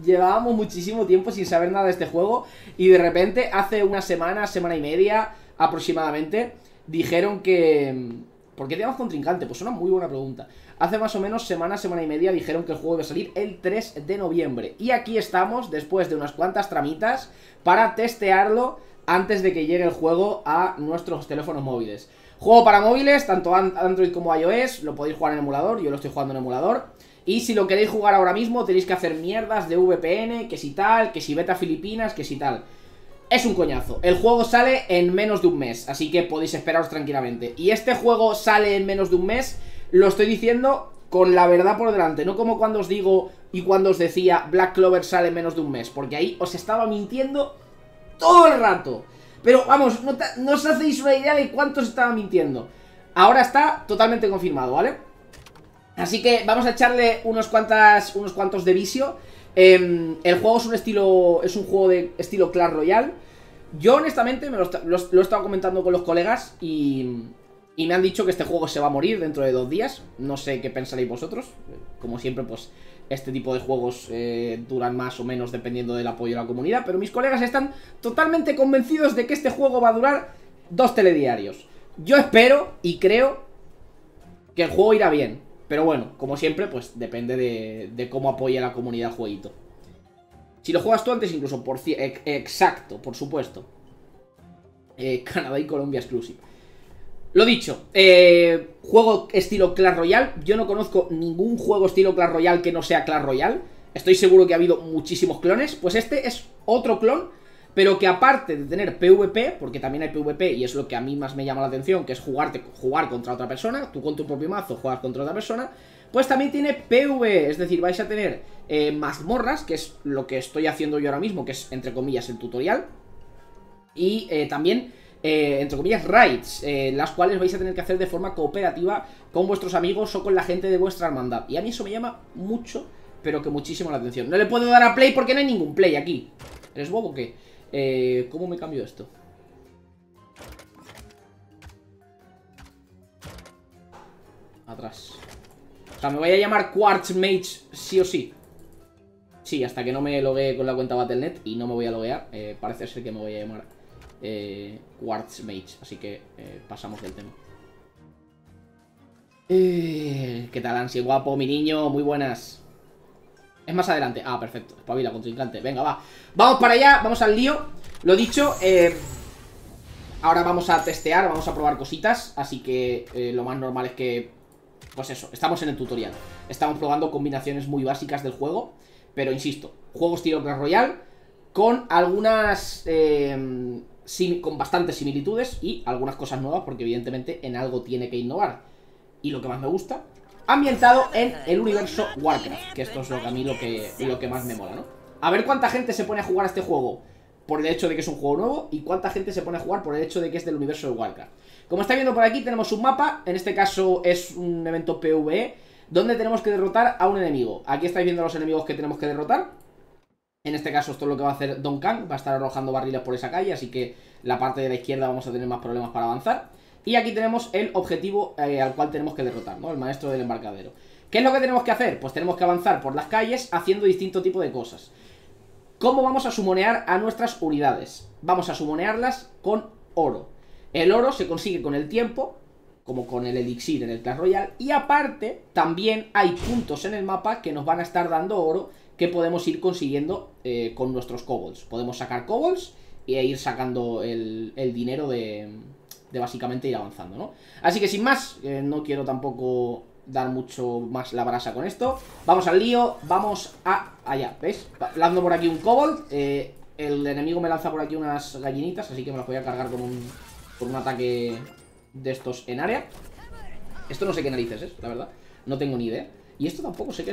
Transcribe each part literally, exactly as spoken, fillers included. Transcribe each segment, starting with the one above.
llevábamos muchísimo tiempo sin saber nada de este juego. Y de repente, hace una semana, semana y media aproximadamente, dijeron que... ¿Por qué tenemos contrincante? Pues una muy buena pregunta. Hace más o menos semana, semana y media dijeron que el juego iba a salir el tres de noviembre. Y aquí estamos, después de unas cuantas tramitas, para testearlo antes de que llegue el juego a nuestros teléfonos móviles. Juego para móviles, tanto Android como iOS, lo podéis jugar en emulador, yo lo estoy jugando en emulador. Y si lo queréis jugar ahora mismo, tenéis que hacer mierdas de V P N, que si tal, que si beta Filipinas, que si tal. Es un coñazo. El juego sale en menos de un mes, así que podéis esperaros tranquilamente. Y este juego sale en menos de un mes, lo estoy diciendo con la verdad por delante, no como cuando os digo y cuando os decía Black Clover sale en menos de un mes, porque ahí os estaba mintiendo todo el rato. Pero vamos, no, no os hacéis una idea de cuánto os estaba mintiendo. Ahora está totalmente confirmado, ¿vale? Así que vamos a echarle unos, cuantas, unos cuantos de vicio. eh, El juego es un estilo. Es un juego de estilo Clash Royale. Yo honestamente me lo, lo, lo he estado comentando con los colegas y, y me han dicho que este juego se va a morir dentro de dos días. No sé qué pensaréis vosotros. Como siempre, pues este tipo de juegos eh, duran más o menos dependiendo del apoyo de la comunidad. Pero mis colegas están totalmente convencidos de que este juego va a durar dos telediarios. Yo espero y creo que el juego irá bien. Pero bueno, como siempre, pues depende de, de cómo apoya la comunidad el jueguito. Si lo juegas tú antes incluso, por ex exacto, por supuesto. eh, Canadá y Colombia exclusive. Lo dicho, eh, juego estilo Clash Royale. Yo no conozco ningún juego estilo Clash Royale que no sea Clash Royale. Estoy seguro que ha habido muchísimos clones. Pues este es otro clon, pero que aparte de tener PvP, porque también hay PvP y es lo que a mí más me llama la atención, que es jugarte, jugar contra otra persona. Tú con tu propio mazo juegas contra otra persona. Pues también tiene PvE, es decir, vais a tener eh, mazmorras, que es lo que estoy haciendo yo ahora mismo, que es entre comillas el tutorial. Y eh, también... Eh, entre comillas, raids, eh, las cuales vais a tener que hacer de forma cooperativa con vuestros amigos o con la gente de vuestra hermandad. Y a mí eso me llama mucho, pero que muchísimo la atención. No le puedo dar a play porque no hay ningún play aquí. ¿Eres bobo o qué? Eh, ¿Cómo me cambio esto? Atrás. O sea, me voy a llamar Quartz Mage sí o sí. Sí, hasta que no me loguee con la cuenta Battle punto net. Y no me voy a loguear, eh, parece ser que me voy a llamar Eh, Quartz Mage, así que eh, pasamos del tema. eh, ¿Qué tal, Ansi? Guapo, mi niño, muy buenas. Es más adelante, ah, perfecto, espabila, contrincante, venga, va. Vamos para allá, vamos al lío. Lo dicho, eh, ahora vamos a testear, vamos a probar cositas. Así que eh, lo más normal es que, pues eso, estamos en el tutorial. Estamos probando combinaciones muy básicas del juego. Pero insisto, juego estilo Clash Royale, con algunas... Eh, con bastantes similitudes y algunas cosas nuevas, porque evidentemente en algo tiene que innovar. Y lo que más me gusta, ambientado en el universo Warcraft, que esto es lo que a mí lo que, lo que más me mola, ¿no? A ver cuánta gente se pone a jugar a este juego por el hecho de que es un juego nuevo, y cuánta gente se pone a jugar por el hecho de que es del universo de Warcraft. Como estáis viendo por aquí, tenemos un mapa, en este caso es un evento PvE, donde tenemos que derrotar a un enemigo. Aquí estáis viendo los enemigos que tenemos que derrotar. En este caso esto es lo que va a hacer Don Kang. Va a estar arrojando barriles por esa calle, así que la parte de la izquierda vamos a tener más problemas para avanzar. Y aquí tenemos el objetivo eh, al cual tenemos que derrotar, ¿no? El maestro del embarcadero. ¿Qué es lo que tenemos que hacer? Pues tenemos que avanzar por las calles haciendo distinto tipo de cosas. ¿Cómo vamos a sumonear a nuestras unidades? Vamos a sumonearlas con oro. El oro se consigue con el tiempo, como con el elixir en el Clash Royale. Y aparte, también hay puntos en el mapa que nos van a estar dando oro, que podemos ir consiguiendo eh, con nuestros kobolds. Podemos sacar kobolds e ir sacando el, el dinero de, de básicamente ir avanzando, ¿no? Así que sin más, eh, no quiero tampoco dar mucho más la brasa con esto. Vamos al lío, vamos a... allá, ¿veis? Lanzo por aquí un kobold, eh, el enemigo me lanza por aquí unas gallinitas, así que me las voy a cargar con un, con un ataque de estos en área. Esto no sé qué narices es, la verdad. No tengo ni idea. Y esto tampoco sé qué es.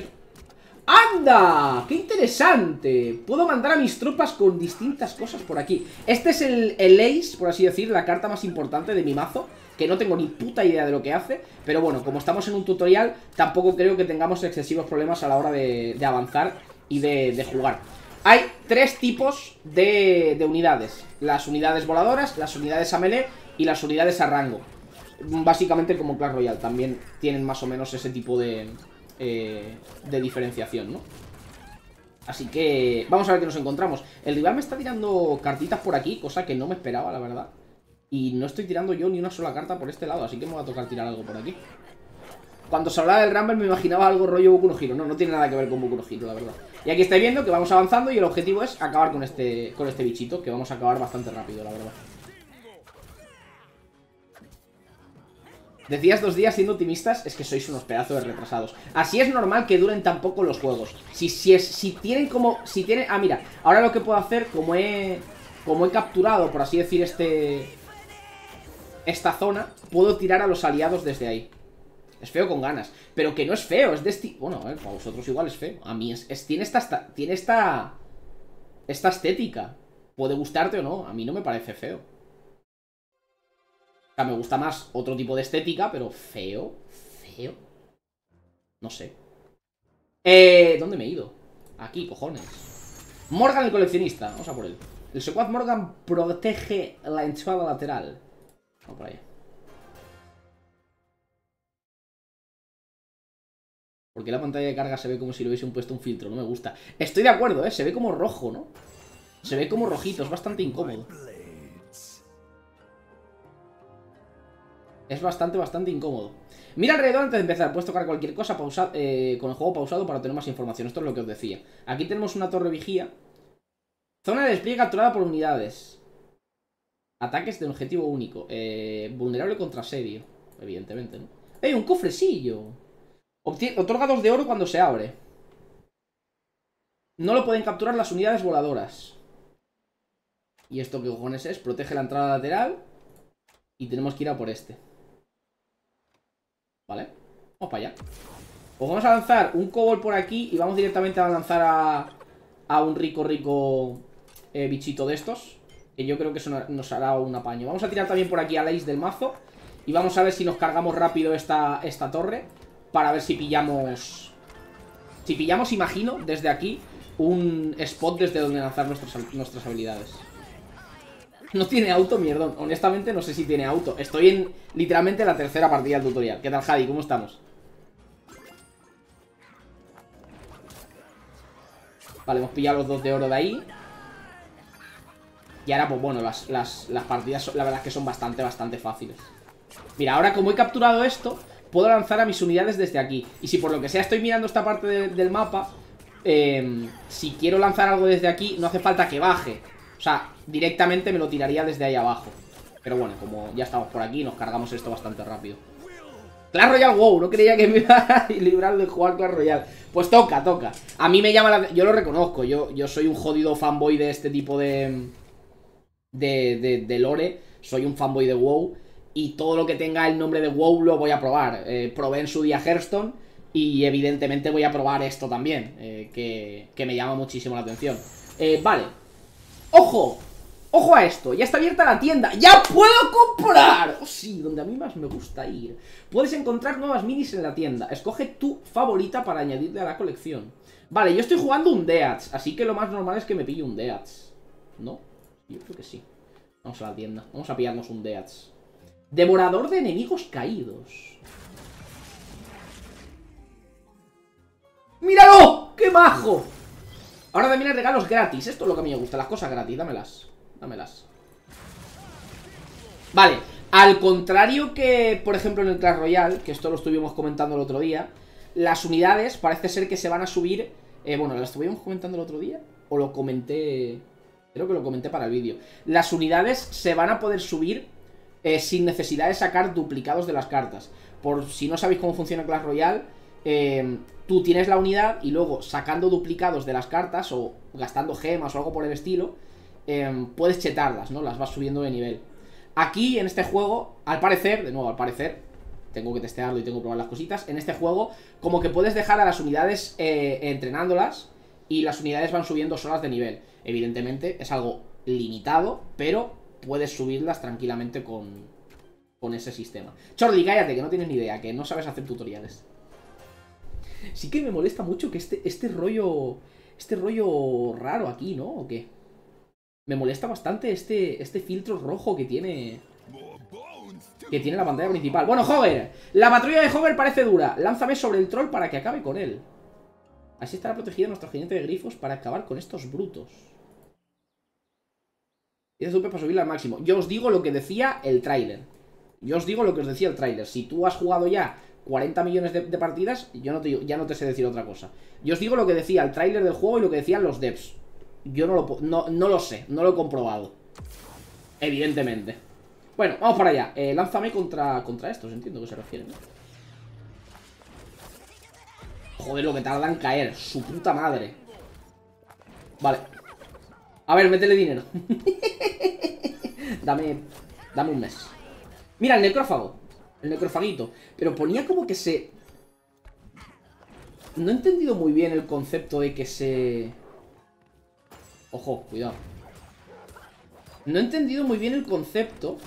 ¡Anda! ¡Qué interesante! Puedo mandar a mis tropas con distintas cosas por aquí. Este es el, el ace, por así decir, la carta más importante de mi mazo, que no tengo ni puta idea de lo que hace. Pero bueno, como estamos en un tutorial, tampoco creo que tengamos excesivos problemas a la hora de, de avanzar y de, de jugar. Hay tres tipos de, de unidades. Las unidades voladoras, las unidades a melee y las unidades a rango. Básicamente como Clash Royale, también tienen más o menos ese tipo de... Eh, de diferenciación, ¿no? Así que vamos a ver qué nos encontramos. El rival me está tirando cartitas por aquí, cosa que no me esperaba, la verdad. Y no estoy tirando yo ni una sola carta por este lado, así que me va a tocar tirar algo por aquí. Cuando se hablaba del Rumble me imaginaba algo rollo Boku no Hero. No, no tiene nada que ver con Boku no Hero, la verdad. Y aquí estáis viendo que vamos avanzando y el objetivo es acabar con este, con este bichito, que vamos a acabar bastante rápido, la verdad. Decías dos días siendo optimistas, es que sois unos pedazos de retrasados. Así es normal que duren tan poco los juegos. Si, si, es, si tienen como... Si tienen... Ah, mira, ahora lo que puedo hacer, como he... Como he capturado, por así decir, este... Esta zona, puedo tirar a los aliados desde ahí. Es feo con ganas. Pero que no es feo, es de esti... Bueno, a ver, para vosotros igual es feo. A mí es... es tiene esta... Tiene esta... Esta estética. Puede gustarte o no, a mí no me parece feo. O sea, me gusta más otro tipo de estética, pero feo, feo. No sé. Eh, ¿dónde me he ido? Aquí, cojones. Morgan el coleccionista, vamos a por él. El secuaz Morgan protege la entrada lateral. Vamos por allá. Porque la pantalla de carga se ve como si le hubiesen puesto un filtro, no me gusta. Estoy de acuerdo, ¿eh? Se ve como rojo, ¿no? Se ve como rojito, es bastante incómodo. Es bastante, bastante incómodo. Mira alrededor antes de empezar. Puedes tocar cualquier cosa pausa, eh, con el juego pausado para tener más información. Esto es lo que os decía. Aquí tenemos una torre vigía. Zona de despliegue capturada por unidades. Ataques de objetivo único. Eh, vulnerable contra asedio. Evidentemente, ¿no? ¡Eh, un cofrecillo! Obtien otorga dos de oro cuando se abre. No lo pueden capturar las unidades voladoras. ¿Y esto qué cojones es? Protege la entrada lateral. Y tenemos que ir a por este. Vale, vamos para allá. Pues vamos a lanzar un cobol por aquí y vamos directamente a lanzar a, a un rico, rico eh, bichito de estos. Que yo creo que eso nos hará un apaño. Vamos a tirar también por aquí a Ace del mazo. Y vamos a ver si nos cargamos rápido esta, esta torre. Para ver si pillamos... Si pillamos, imagino, desde aquí un spot desde donde lanzar nuestras, nuestras habilidades. No tiene auto, mierdón. Honestamente no sé si tiene auto. Estoy en literalmente la tercera partida del tutorial. ¿Qué tal, Jadi? ¿Cómo estamos? Vale, hemos pillado los dos de oro de ahí. Y ahora, pues bueno, las, las, las partidas son, la verdad es que son bastante, bastante fáciles. Mira, ahora como he capturado esto, puedo lanzar a mis unidades desde aquí. Y si por lo que sea estoy mirando esta parte de, del mapa, eh, si quiero lanzar algo desde aquí, no hace falta que baje. O sea, directamente me lo tiraría desde ahí abajo. Pero bueno, como ya estamos por aquí, nos cargamos esto bastante rápido. Clash Royale, wow, no creía que me iba a librar de jugar Clash Royale. Pues toca, toca. A mí me llama la... Yo lo reconozco, yo, yo soy un jodido fanboy de este tipo de... De, de, de lore. Soy un fanboy de WoW. Y todo lo que tenga el nombre de WoW lo voy a probar. eh, Probé en su día Hearthstone. Y evidentemente voy a probar esto también, eh, que, que me llama muchísimo la atención. eh, Vale. ¡Ojo! ¡Ojo a esto! Ya está abierta la tienda. ¡Ya puedo comprar! Oh, sí, donde a mí más me gusta ir. Puedes encontrar nuevas minis en la tienda. Escoge tu favorita para añadirle a la colección. Vale, yo estoy jugando un Deaths, así que lo más normal es que me pille un Deaths. ¿No? Yo creo que sí. Vamos a la tienda. Vamos a pillarnos un Deaths. Devorador de enemigos caídos. ¡Míralo! ¡Qué majo! Ahora también hay regalos gratis. Esto es lo que a mí me gusta, las cosas gratis. Dámelas. Dámelas. Vale. Al contrario que, por ejemplo, en el Clash Royale, que esto lo estuvimos comentando el otro día, las unidades parece ser que se van a subir... Eh, bueno, ¿lo estuvimos comentando el otro día? ¿O lo comenté...? Creo que lo comenté para el vídeo. Las unidades se van a poder subir eh, sin necesidad de sacar duplicados de las cartas. Por si no sabéis cómo funciona Clash Royale, eh, tú tienes la unidad y luego sacando duplicados de las cartas o gastando gemas o algo por el estilo, eh, puedes chetarlas, ¿no? Las vas subiendo de nivel. Aquí, en este juego, al parecer, de nuevo, al parecer, tengo que testearlo y tengo que probar las cositas, en este juego, como que puedes dejar a las unidades eh, entrenándolas y las unidades van subiendo solas de nivel. Evidentemente es algo limitado, pero puedes subirlas tranquilamente con, con ese sistema. Chordi, cállate, que no tienes ni idea, que no sabes hacer tutoriales. Sí que me molesta mucho que este, este rollo... Este rollo raro aquí, ¿no? ¿O qué? Me molesta bastante este, este filtro rojo que tiene... Que tiene la pantalla principal. Bueno, Hover. La patrulla de Hover parece dura. Lánzame sobre el troll para que acabe con él. Así estará protegido nuestro jinete de grifos para acabar con estos brutos. Y de super para subirla al máximo. Yo os digo lo que decía el tráiler. Yo os digo lo que os decía el tráiler. Si tú has jugado ya cuarenta millones de, de partidas, yo no te, ya no te sé decir otra cosa. Yo os digo lo que decía el tráiler del juego y lo que decían los devs. Yo no lo, no, no lo sé, no lo he comprobado. Evidentemente. Bueno, vamos para allá. Eh, lánzame contra, contra estos, entiendo que se refieren, ¿no? Joder, lo que tarda en caer. Su puta madre. Vale. A ver, métele dinero. Dame, dame un mes. Mira, el necrófago. El necrofaguito. Pero ponía como que se... No he entendido muy bien el concepto de que se... Ojo, cuidado. No he entendido muy bien el concepto.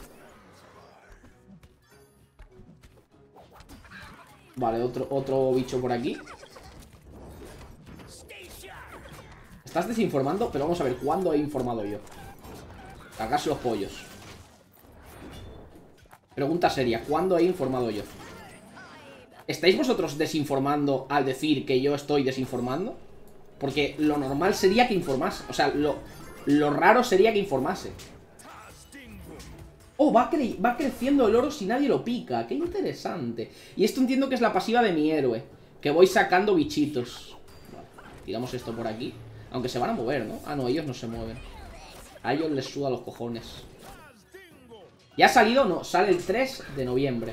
Vale, otro, otro bicho por aquí. Estás desinformando, pero vamos a ver cuándo he informado yo. Cagarse los pollos. Pregunta seria, ¿cuándo he informado yo? ¿Estáis vosotros desinformando al decir que yo estoy desinformando? Porque lo normal sería que informase. O sea, lo, lo raro sería que informase. Oh, va, cre va creciendo el oro si nadie lo pica. Qué interesante. Y esto entiendo que es la pasiva de mi héroe. Que voy sacando bichitos. Vale, tiramos esto por aquí. Aunque se van a mover, ¿no? Ah, no, ellos no se mueven. A ellos les suda los cojones. ¿Ya ha salido? No, sale el tres de noviembre.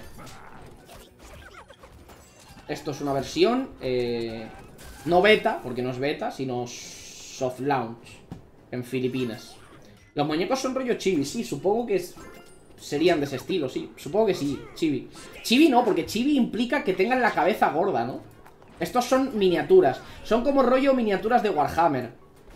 Esto es una versión eh, no beta, porque no es beta, sino soft launch en Filipinas. Los muñecos son rollo chibi, sí, supongo que es, serían de ese estilo, sí. Supongo que sí, chibi. Chibi no, porque chibi implica que tengan la cabeza gorda, ¿no? Estos son miniaturas. Son como rollo miniaturas de Warhammer.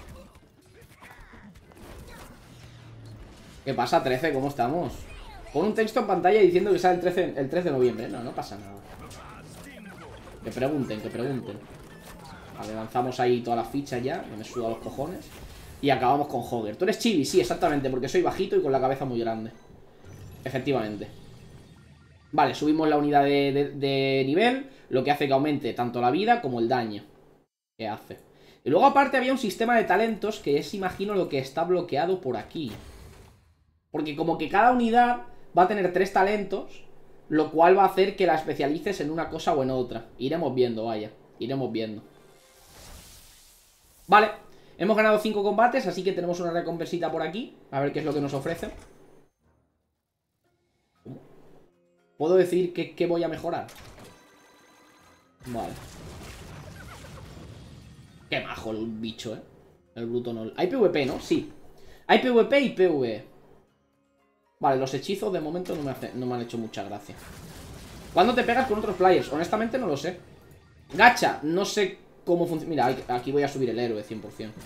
¿Qué pasa, trece? ¿Cómo estamos? Pon un texto en pantalla diciendo que sale el trece, el tres de noviembre. No, no pasa nada. Que pregunten, que pregunten. Vale, lanzamos ahí todas las fichas ya. Que me suda los cojones. Y acabamos con Hogger. Tú eres chibi, sí, exactamente, porque soy bajito y con la cabeza muy grande. Efectivamente. Vale, subimos la unidad de, de, de nivel, lo que hace que aumente tanto la vida como el daño que hace. Y luego aparte había un sistema de talentos que es, imagino, lo que está bloqueado por aquí. Porque como que cada unidad va a tener tres talentos, lo cual va a hacer que la especialices en una cosa o en otra. Iremos viendo, vaya, iremos viendo. Vale, hemos ganado cinco combates, así que tenemos una recompensita por aquí. A ver qué es lo que nos ofrece. ¿Puedo decir que, que voy a mejorar? Vale. Qué majo el bicho, eh. El bruto no. Hay PvP, ¿no? Sí. Hay PvP y PvE. Vale, los hechizos de momento no me, hace, no me han hecho mucha gracia. ¿Cuándo te pegas con otros players? Honestamente no lo sé. Gacha, no sé cómo funciona. Mira, aquí voy a subir el héroe cien por cien.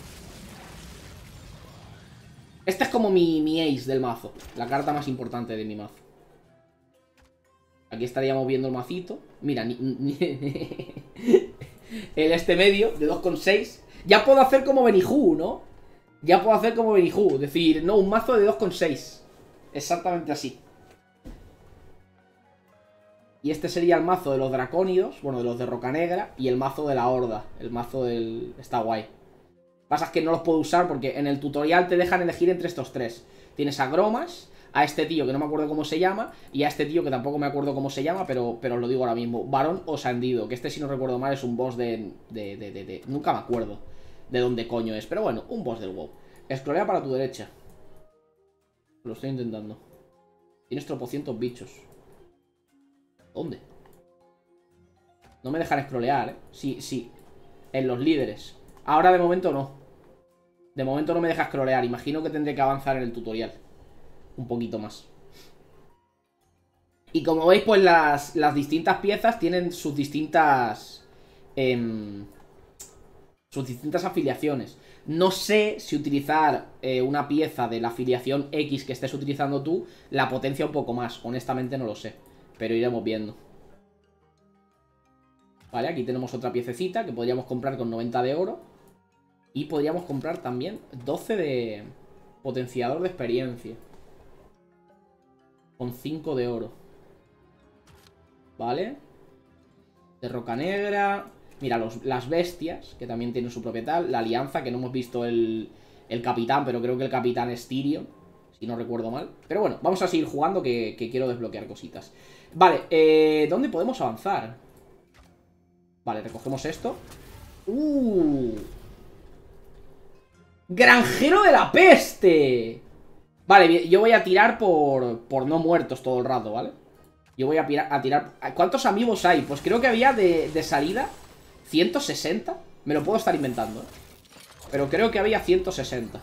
Esta es como mi, mi ace del mazo. La carta más importante de mi mazo. Aquí estaríamos viendo el macito. Mira, ni, ni el este medio de dos coma seis. Ya puedo hacer como Benihú, ¿no? Ya puedo hacer como Benihú. Es decir, no, un mazo de dos coma seis. Exactamente así. Y este sería el mazo de los dracónidos. Bueno, de los de Roca Negra. Y el mazo de la horda. El mazo del... Está guay. Lo que pasa es que no los puedo usar porque en el tutorial te dejan elegir entre estos tres. Tienes a Gromas, a este tío que no me acuerdo cómo se llama, y a este tío que tampoco me acuerdo cómo se llama, pero, pero os lo digo ahora mismo. Varón Osandido, que este, si no recuerdo mal, es un boss de... de, de, de, de nunca me acuerdo de dónde coño es, pero bueno, un boss del WoW. Escrolea para tu derecha. Lo estoy intentando. Tienes tropocientos bichos. ¿Dónde? No me dejan scrollear, ¿eh? Sí, sí. En los líderes. Ahora de momento no. De momento no me deja scrollear. Imagino que tendré que avanzar en el tutorial un poquito más. Y como veis, pues las, las distintas piezas tienen sus distintas... Eh, sus distintas afiliaciones. No sé si utilizar eh, una pieza de la afiliación X que estés utilizando tú la potencia un poco más. Honestamente no lo sé. Pero iremos viendo. Vale, aquí tenemos otra piececita que podríamos comprar con noventa de oro. Y podríamos comprar también doce de potenciador de experiencia. Con cinco de oro. Vale. De Roca Negra. Mira, los, las bestias, que también tienen su propia tal. La alianza, que no hemos visto el, el capitán, pero creo que el capitán es Tyrion, si no recuerdo mal. Pero bueno, vamos a seguir jugando, que, que quiero desbloquear cositas. Vale, eh, ¿dónde podemos avanzar? Vale, recogemos esto. ¡Uh! ¡Granjero de la peste! Vale, yo voy a tirar por, por no muertos todo el rato, ¿vale? Yo voy a, a tirar... ¿Cuántos amigos hay? Pues creo que había de, de salida ciento sesenta. Me lo puedo estar inventando, ¿eh? Pero creo que había ciento sesenta.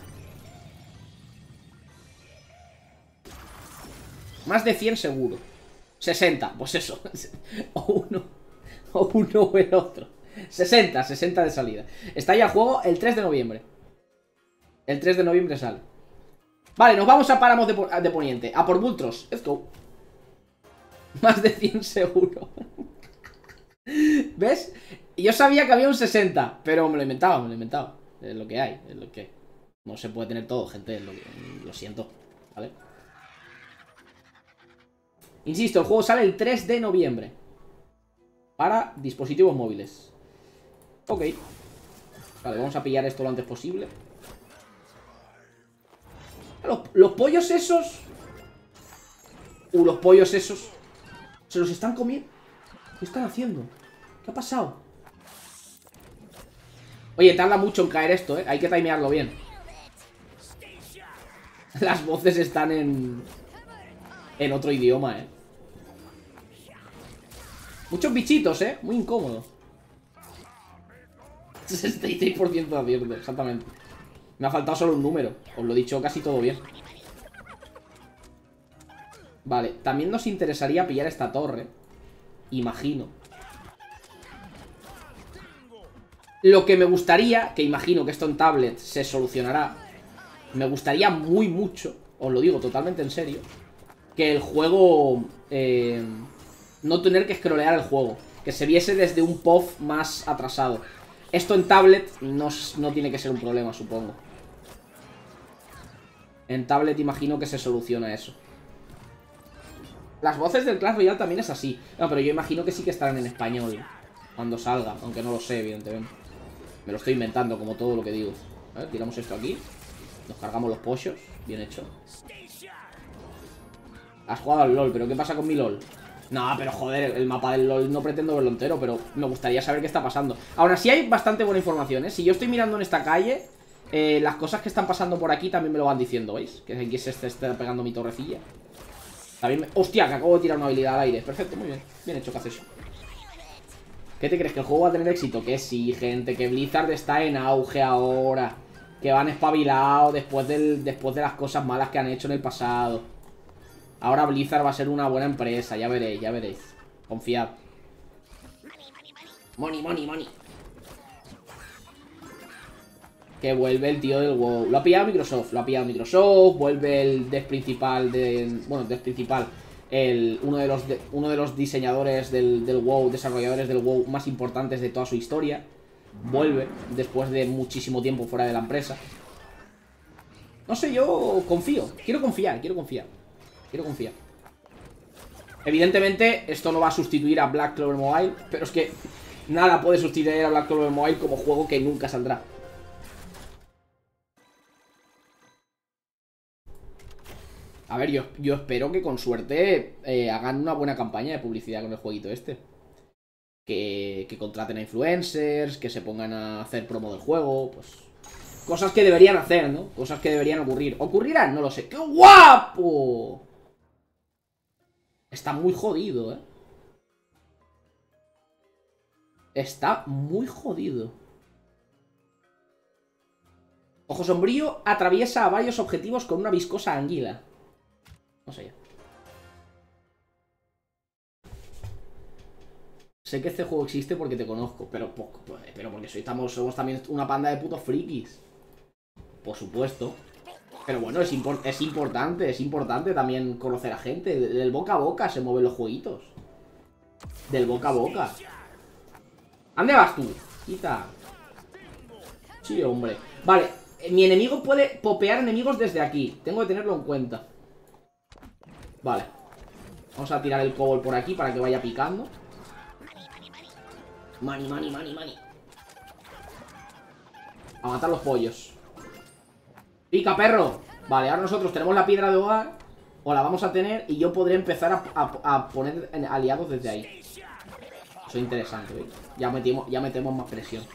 Más de cien seguro. sesenta, pues eso. O uno O uno o el otro. sesenta, sesenta de salida. Está ya el juego el tres de noviembre. El tres de noviembre sale. Vale, nos vamos a Páramos de, de Poniente. A por Bultros, let's go. Más de cien seguro. ¿Ves? Yo sabía que había un sesenta, pero me lo inventaba, me lo inventaba. Es lo que hay, es lo que... No se puede tener todo, gente, lo, lo siento, ¿vale? Insisto, el juego sale el tres de noviembre. Para dispositivos móviles. Ok. Vale, vamos a pillar esto lo antes posible. Los, los pollos esos... Uh, los pollos esos... Se los están comiendo. ¿Qué están haciendo? ¿Qué ha pasado? Oye, tarda mucho en caer esto, ¿eh? Hay que timearlo bien. Las voces están en... En otro idioma, ¿eh? Muchos bichitos, ¿eh? Muy incómodo. sesenta y seis por ciento de acierto, exactamente. Me ha faltado solo un número. Os lo he dicho casi todo bien. Vale, también nos interesaría pillar esta torre. Imagino. Lo que me gustaría, que imagino que esto en tablet se solucionará. Me gustaría muy mucho, os lo digo totalmente en serio, que el juego... Eh, no tener que scrollear el juego. Que se viese desde un P O V más atrasado. Esto en tablet no, no tiene que ser un problema, supongo. En tablet imagino que se soluciona eso. Las voces del Clash Royale también es así. No, pero yo imagino que sí que estarán en español cuando salga, aunque no lo sé, evidentemente. Me lo estoy inventando, como todo lo que digo. A ver, tiramos esto aquí. Nos cargamos los pollos. Bien hecho. Has jugado al LOL, pero ¿qué pasa con mi LOL? No, pero joder, el mapa del LOL no pretendo verlo entero, pero me gustaría saber qué está pasando. Ahora, sí hay bastante buena información, ¿eh? Si yo estoy mirando en esta calle, eh, las cosas que están pasando por aquí también me lo van diciendo, ¿veis? Que aquí se está pegando mi torrecilla. También me... ¡Hostia! Que acabo de tirar una habilidad al aire. Perfecto, muy bien. Bien hecho, ¿qué haces? ¿Qué te crees? ¿Que el juego va a tener éxito? Que sí, gente, que Blizzard está en auge ahora. Que van espabilados después, del, después de las cosas malas que han hecho en el pasado. Ahora Blizzard va a ser una buena empresa, ya veréis, ya veréis. Confiad. Money, money, money. Que vuelve el tío del WoW. Lo ha pillado Microsoft, lo ha pillado Microsoft. Vuelve el dev principal de... Bueno, dev principal. El, uno, de los de, uno de los diseñadores del, del WoW, desarrolladores del WoW más importantes de toda su historia. Vuelve después de muchísimo tiempo fuera de la empresa. No sé, yo confío. Quiero confiar, quiero confiar. Quiero confiar. Evidentemente, esto no va a sustituir a Black Clover Mobile, pero es que nada puede sustituir a Black Clover Mobile como juego que nunca saldrá. A ver, yo, yo espero que con suerte eh, hagan una buena campaña de publicidad con el jueguito este. Que, que contraten a influencers, que se pongan a hacer promo del juego, pues... Cosas que deberían hacer, ¿no? Cosas que deberían ocurrir. ¿Ocurrirán? No lo sé. ¡Qué guapo! Está muy jodido, ¿eh? Está muy jodido. Ojo sombrío atraviesa a varios objetivos con una viscosa anguila. No sé. Sé que este juego existe porque te conozco, pero, pero porque soy, estamos, somos también una panda de putos frikis. Por supuesto. Pero bueno, es, impor es importante, es importante también conocer a gente. Del boca a boca se mueven los jueguitos. Del boca a boca. ¿A dónde vas tú? Quita. Sí, hombre. Vale, mi enemigo puede popear enemigos desde aquí. Tengo que tenerlo en cuenta. Vale. Vamos a tirar el cobol por aquí para que vaya picando. Money, money, money, money. A matar los pollos. ¡Pica, perro! Vale, ahora nosotros tenemos la piedra de hogar. O la vamos a tener y yo podré empezar a, a, a poner aliados desde ahí. Eso es interesante, ¿veis? Ya metemos, ya metemos más presión.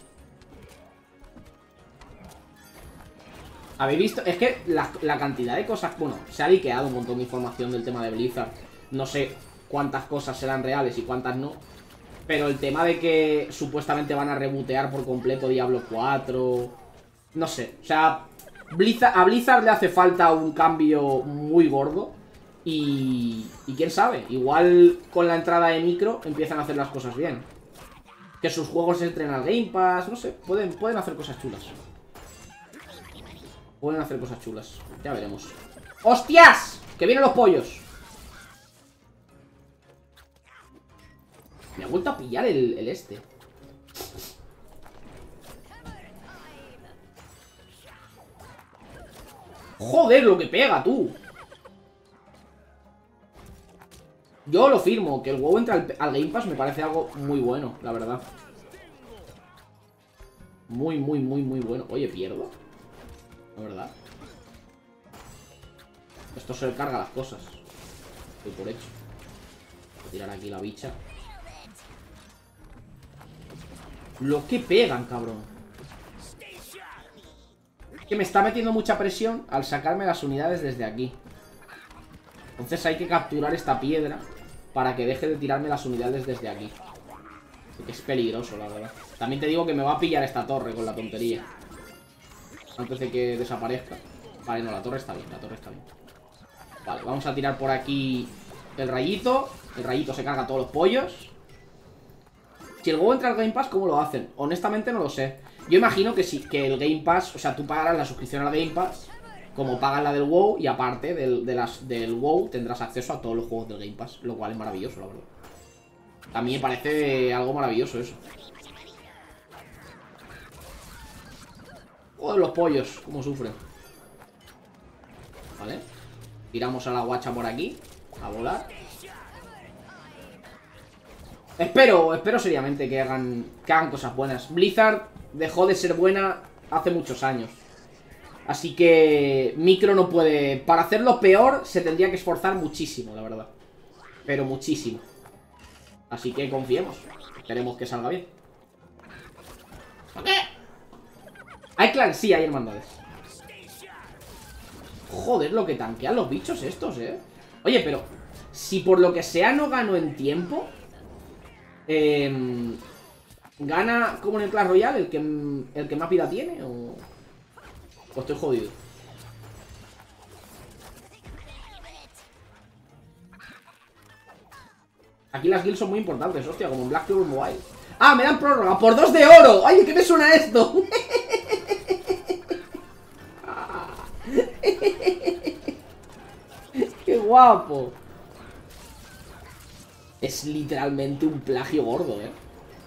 ¿Habéis visto? Es que la, la cantidad de cosas... Bueno, se ha liqueado un montón de información del tema de Blizzard. No sé cuántas cosas serán reales y cuántas no. Pero el tema de que supuestamente van a rebotear por completo Diablo cuatro... No sé, o sea... Blizzard, a Blizzard le hace falta un cambio muy gordo. Y... Y quién sabe, igual con la entrada de micro empiezan a hacer las cosas bien. Que sus juegos entren al Game Pass, no sé, pueden, pueden hacer cosas chulas. Pueden hacer cosas chulas, ya veremos. ¡Hostias! ¡Que vienen los pollos! Me ha vuelto a pillar el, el este. Joder, lo que pega, tú. Yo lo firmo, que el WoW entre al, al Game Pass me parece algo muy bueno, la verdad. Muy, muy, muy, muy bueno. Oye, ¿pierdo? La verdad. Esto se le carga las cosas. Estoy por hecho. Voy a tirar aquí la bicha. Lo que pegan, cabrón. Que me está metiendo mucha presión al sacarme las unidades desde aquí. Entonces hay que capturar esta piedra para que deje de tirarme las unidades desde aquí. Porque es peligroso, la verdad. También te digo que me va a pillar esta torre con la tontería. Antes de que desaparezca. Vale, no, la torre está bien, la torre está bien. Vale, vamos a tirar por aquí el rayito. El rayito se carga todos los pollos. Si el juego entra al Game Pass, ¿cómo lo hacen? Honestamente no lo sé. Yo imagino que sí, que el Game Pass, o sea, tú pagarás la suscripción al Game Pass como pagas la del WoW, y aparte del, de las, del WoW tendrás acceso a todos los juegos del Game Pass, lo cual es maravilloso, la verdad. A mí me parece algo maravilloso eso. Joder, los pollos, cómo sufren. Vale. Tiramos a la guacha por aquí, a volar. Espero, espero seriamente que hagan, que hagan cosas buenas. Blizzard dejó de ser buena hace muchos años. Así que Micro no puede... Para hacerlo peor se tendría que esforzar muchísimo, la verdad. Pero muchísimo. Así que confiemos. Esperemos que salga bien. ¿Qué? ¿Hay clan? Sí, hay hermandades. Joder, lo que tanquean los bichos estos, eh. Oye, pero si por lo que sea no gano en tiempo... Eh, ¿Gana como en el Clash Royale el que, el que más vida tiene? ¿O, o estoy jodido? Aquí las guilds son muy importantes, hostia, como en Black Clover Mobile. ¡Ah, me dan prórroga por dos de oro! ¡Oye, qué me suena esto! ¡Qué guapo! Es literalmente un plagio gordo, eh.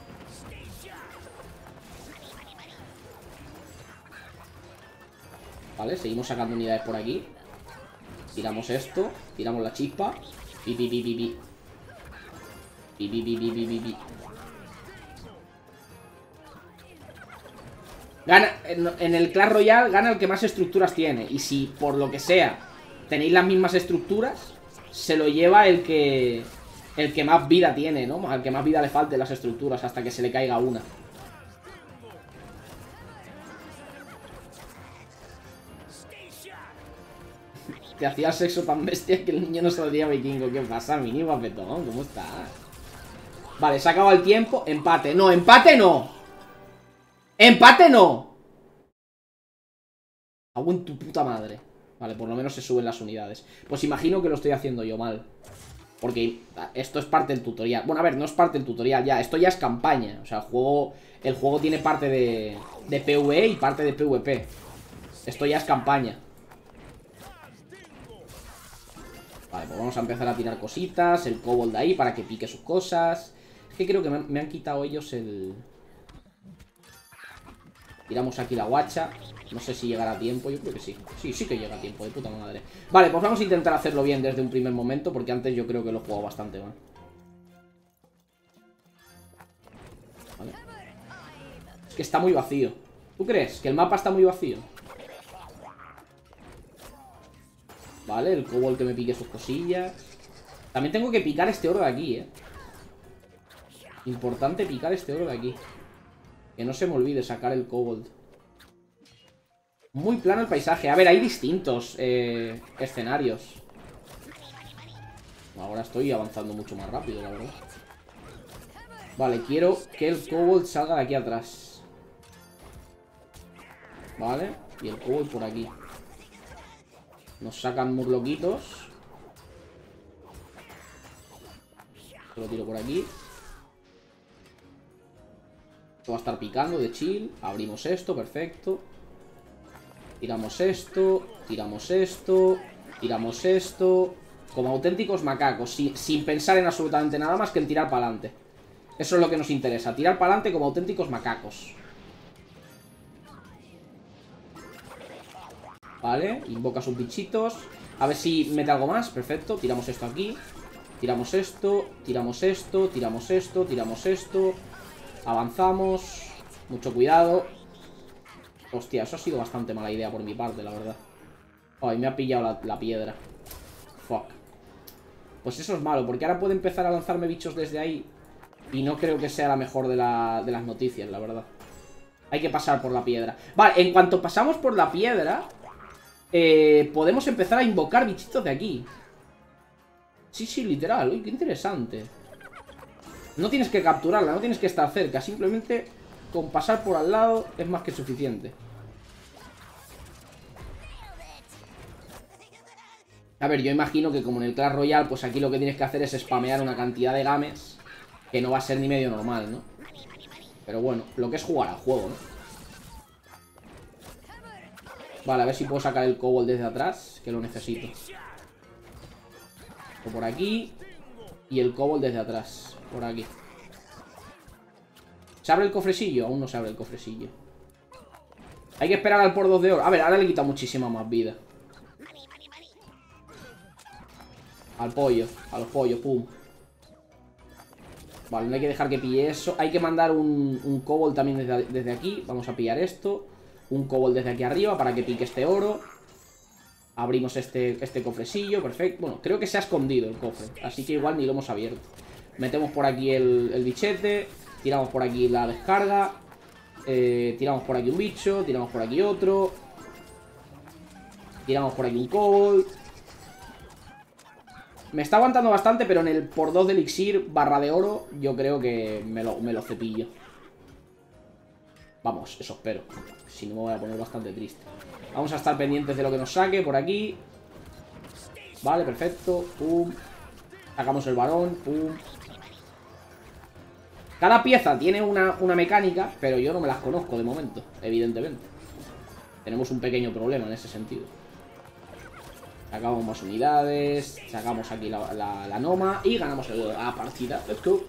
Vale, seguimos sacando unidades por aquí. Tiramos esto, tiramos la chispa. Pi, pi, pi, pi, pi. Pi, pi, pi, pi, pi, pi, pi. Gana, en, en el Clash Royale gana el que más estructuras tiene. Y si por lo que sea tenéis las mismas estructuras, se lo lleva el que el que más vida tiene, ¿no? Al que más vida le falte las estructuras hasta que se le caiga una. Te hacía sexo tan bestia que el niño no saldría vikingo. ¿Qué pasa, mini guapetón? ¿Cómo estás? Vale, se ha acabado el tiempo. Empate. No, empate no. ¡Empate no! Hago en tu puta madre. Vale, por lo menos se suben las unidades. Pues imagino que lo estoy haciendo yo mal. Porque esto es parte del tutorial. Bueno, a ver, no es parte del tutorial ya. Esto ya es campaña. O sea, el juego, el juego tiene parte de, de PvE y parte de PvP. Esto ya es campaña. Vale, pues vamos a empezar a tirar cositas. El kobold de ahí para que pique sus cosas. Es que creo que me, me han quitado ellos el... Tiramos aquí la guacha. No sé si llegará a tiempo, yo creo que sí. Sí, sí que llega a tiempo, de puta madre. Vale, pues vamos a intentar hacerlo bien desde un primer momento, porque antes yo creo que lo he jugado bastante mal. que está muy vacío. ¿Tú crees que el mapa está muy vacío? Vale, el kobold que me pique sus cosillas. También tengo que picar este oro de aquí, eh. Importante picar este oro de aquí. Que no se me olvide sacar el kobold. Muy plano el paisaje. A ver, hay distintos eh, escenarios. Ahora estoy avanzando mucho más rápido, la verdad. Vale, quiero que el kobold salga de aquí atrás. Vale, y el kobold por aquí. Nos sacan murloquitos. Lo tiro por aquí. Esto va a estar picando de chill. Abrimos esto, perfecto. Tiramos esto, tiramos esto, tiramos esto. Como auténticos macacos, sin, sin pensar en absolutamente nada más que en tirar para adelante. Eso es lo que nos interesa, tirar para adelante como auténticos macacos. Vale, invoca sus bichitos. A ver si mete algo más, perfecto. Tiramos esto aquí. Tiramos esto, tiramos esto, tiramos esto, tiramos esto. Avanzamos. Mucho cuidado. Hostia, eso ha sido bastante mala idea por mi parte, la verdad. Ay, me ha pillado la, la piedra. Fuck. Pues eso es malo, porque ahora puede empezar a lanzarme bichos desde ahí. Y no creo que sea la mejor de, la, de las noticias, la verdad. Hay que pasar por la piedra. Vale, en cuanto pasamos por la piedra, eh, podemos empezar a invocar bichitos de aquí. Sí, sí, literal. Uy, qué interesante. No tienes que capturarla, no tienes que estar cerca. Simplemente con pasar por al lado es más que suficiente. A ver, yo imagino que como en el Clash Royale, pues aquí lo que tienes que hacer es spamear una cantidad de games que no va a ser ni medio normal, ¿no? Pero bueno, lo que es jugar al juego, ¿no? Vale, a ver si puedo sacar el kobold desde atrás, que lo necesito. O por aquí. Y el kobold desde atrás, por aquí. ¿Se abre el cofrecillo? Aún no se abre el cofrecillo. Hay que esperar al por dos de oro. A ver, ahora le quita muchísima más vida. Al pollo, a los pollos, pum. Vale, no hay que dejar que pille eso. Hay que mandar un, un kobold también desde, desde aquí. Vamos a pillar esto. Un kobold desde aquí arriba para que pique este oro. Abrimos este, este cofrecillo, perfecto. Bueno, creo que se ha escondido el cofre, así que igual ni lo hemos abierto. Metemos por aquí el, el bichete. Tiramos por aquí la descarga. eh, Tiramos por aquí un bicho. Tiramos por aquí otro. Tiramos por aquí un kobold. Me está aguantando bastante, pero en el por dos de elixir barra de oro yo creo que me lo, me lo cepillo. Vamos, eso espero. Si no me voy a poner bastante triste. Vamos a estar pendientes de lo que nos saque por aquí. Vale, perfecto. Pum. Sacamos el varón. Pum. Cada pieza tiene una, una mecánica, pero yo no me las conozco de momento, evidentemente. Tenemos un pequeño problema en ese sentido. Sacamos más unidades. Sacamos aquí la, la, la Noma. Y ganamos la partida. Let's go.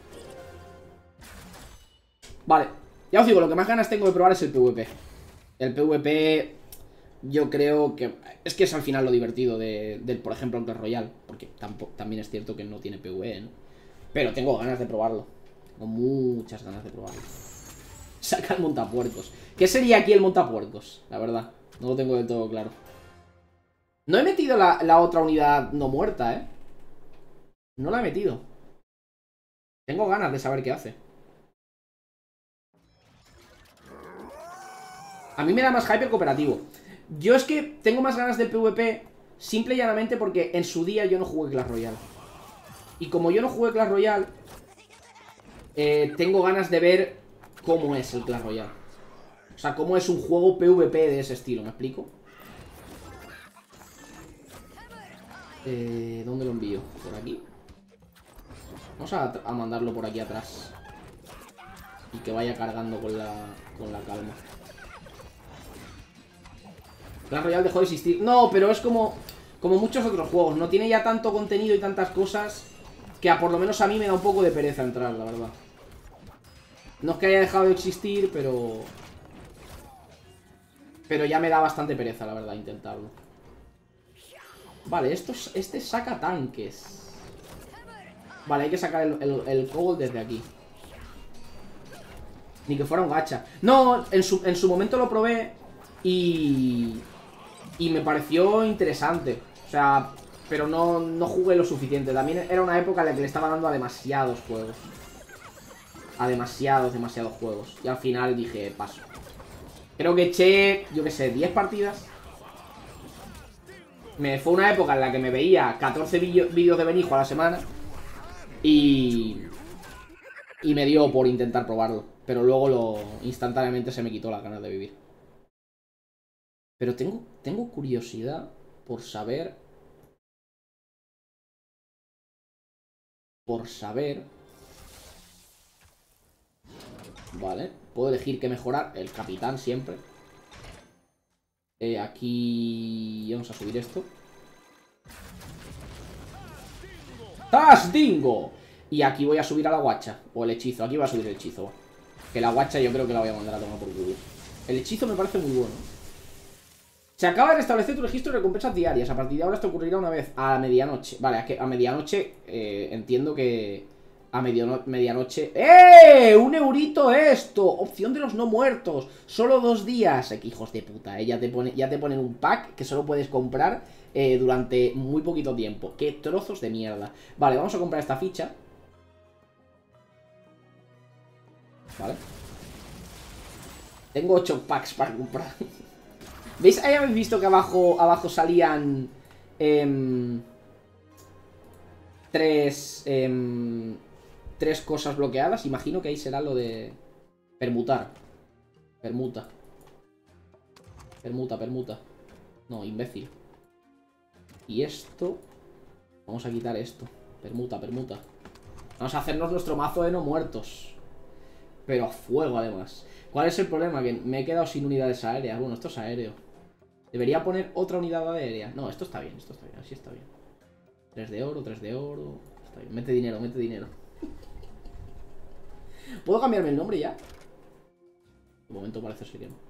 Vale. Ya os digo, lo que más ganas tengo de probar es el PvP. El PvP... Yo creo que... Es que es al final lo divertido de, del, por ejemplo, el Clash Royale. Porque tampoco, también es cierto que no tiene PvE, ¿no? Pero tengo ganas de probarlo. Tengo muchas ganas de probarlo. Saca el montapuercos. ¿Qué sería aquí el montapuercos? La verdad, no lo tengo del todo claro. No he metido la, la otra unidad no muerta, ¿eh? No la he metido. Tengo ganas de saber qué hace. A mí me da más hype el cooperativo. Yo es que tengo más ganas del PvP simple y llanamente porque en su día yo no jugué Clash Royale. Y como yo no jugué Clash Royale, eh, tengo ganas de ver cómo es el Clash Royale. O sea, cómo es un juego PvP de ese estilo, ¿me explico? Eh, ¿Dónde lo envío? ¿Por aquí? Vamos a, a mandarlo por aquí atrás. Y que vaya cargando con la, con la calma. Clash Royale dejó de existir. No, pero es como, como muchos otros juegos. No tiene ya tanto contenido y tantas cosas que a por lo menos a mí me da un poco de pereza entrar, la verdad. No es que haya dejado de existir, pero... Pero ya me da bastante pereza, la verdad, intentarlo. Vale, esto, este saca tanques. Vale, hay que sacar el, el, el kobold desde aquí. Ni que fuera un gacha. No, en su, en su momento lo probé y... Y me pareció interesante. O sea, pero no, no jugué lo suficiente. También era una época en la que le estaba dando a demasiados juegos. A demasiados, demasiados juegos. Y al final dije, paso. Creo que eché, yo qué sé, diez partidas. Me fue una época en la que me veía catorce vídeos de Benijo a la semana. Y... Y me dio por intentar probarlo. Pero luego lo instantáneamente se me quitó las ganas de vivir. Pero tengo, tengo curiosidad por saber... Por saber... Vale, puedo elegir qué mejorar. El capitán siempre. Eh, aquí... Vamos a subir esto. ¡Tasdingo! Y aquí voy a subir a la guacha. O el hechizo, aquí voy a subir el hechizo. Que la guacha yo creo que la voy a mandar a tomar por culo. El hechizo me parece muy bueno. Se acaba de restablecer tu registro de recompensas diarias. A partir de ahora esto ocurrirá una vez a medianoche. Vale, a, que a medianoche eh, entiendo que... A mediano medianoche... ¡Eh! ¡Un eurito esto! Opción de los no muertos. Solo dos días. Eh, que hijos de puta, eh. Ya te, pone, ya te ponen un pack que solo puedes comprar eh, durante muy poquito tiempo. ¡Qué trozos de mierda! Vale, vamos a comprar esta ficha. Vale. Tengo ocho packs para comprar. ¿Veis? Ahí habéis visto que abajo, abajo salían... Eh, tres... Eh, tres cosas bloqueadas. Imagino que ahí será lo de... Permutar. Permuta. Permuta, permuta. No, imbécil. Y esto... Vamos a quitar esto. Permuta, permuta. Vamos a hacernos nuestro mazo de no muertos. Pero a fuego, además. ¿Cuál es el problema? Que me he quedado sin unidades aéreas. Bueno, esto es aéreo. ¿Debería poner otra unidad aérea? No, esto está bien, esto está bien. Así está bien. Tres de oro, tres de oro. Está bien. Mete dinero, mete dinero. ¿Puedo cambiarme el nombre ya? De momento parece ser que no.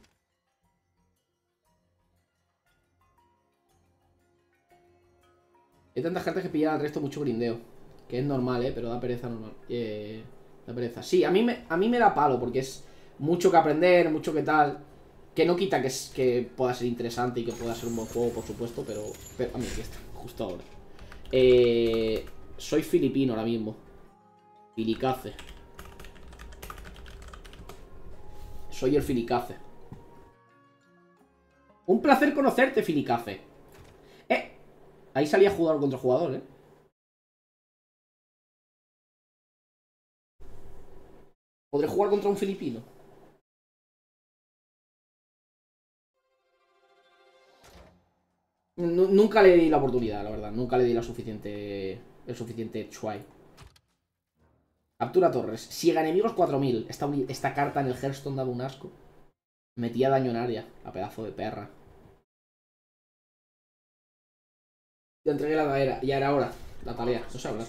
Hay tantas cartas que pillan al resto mucho grindeo. Que es normal, ¿eh? Pero da pereza normal. Eh, da pereza. Sí, a mí, me, a mí me da palo porque es mucho que aprender, mucho que tal. Que no quita que, es, que pueda ser interesante y que pueda ser un buen juego, por supuesto. Pero... pero a mí aquí está, justo ahora. Eh, soy filipino ahora mismo. Filicace. Soy el Filicace. Un placer conocerte, Filicace. Eh, ahí salía jugador contra jugador, eh. ¿Podré jugar contra un filipino? N nunca le di la oportunidad, la verdad. Nunca le di la suficiente... El suficiente try. Captura torres. Siega enemigos cuatro mil. Esta, esta carta en el Hearthstone daba un asco. Metía daño en área. A pedazo de perra. Ya entregué la tarea. Ya era hora. La tarea. Eso se habla.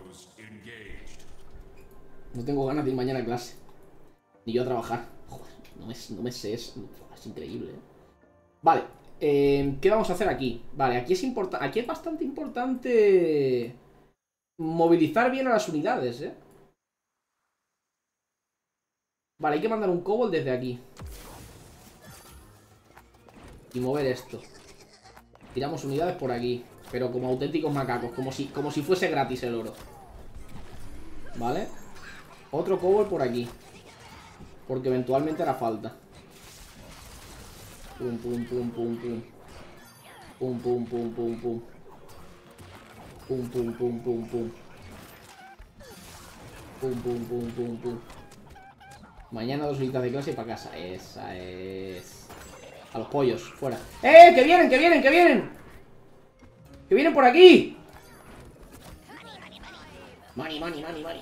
No tengo ganas de ir mañana a clase. Ni yo a trabajar. Joder, no me, no me sé. Es, es increíble, ¿eh? Vale. Eh, ¿Qué vamos a hacer aquí? Vale, aquí es importante. Aquí es bastante importante movilizar bien a las unidades, ¿eh? Vale, hay que mandar un kobold desde aquí. Y mover esto. Tiramos unidades por aquí. Pero como auténticos macacos. Como si, como si fuese gratis el oro. Vale. Otro kobold por aquí. Porque eventualmente hará falta. Pum, pum, pum, pum, pum. Pum, pum, pum, pum, pum. Pum, pum, pum, pum, pum. Pum, pum, pum, pum, pum. Mañana dos horitas de clase y para casa. Esa es... A los pollos, fuera. ¡Eh! ¡Que vienen, que vienen, que vienen! ¡Que vienen por aquí! Money, money, money, money.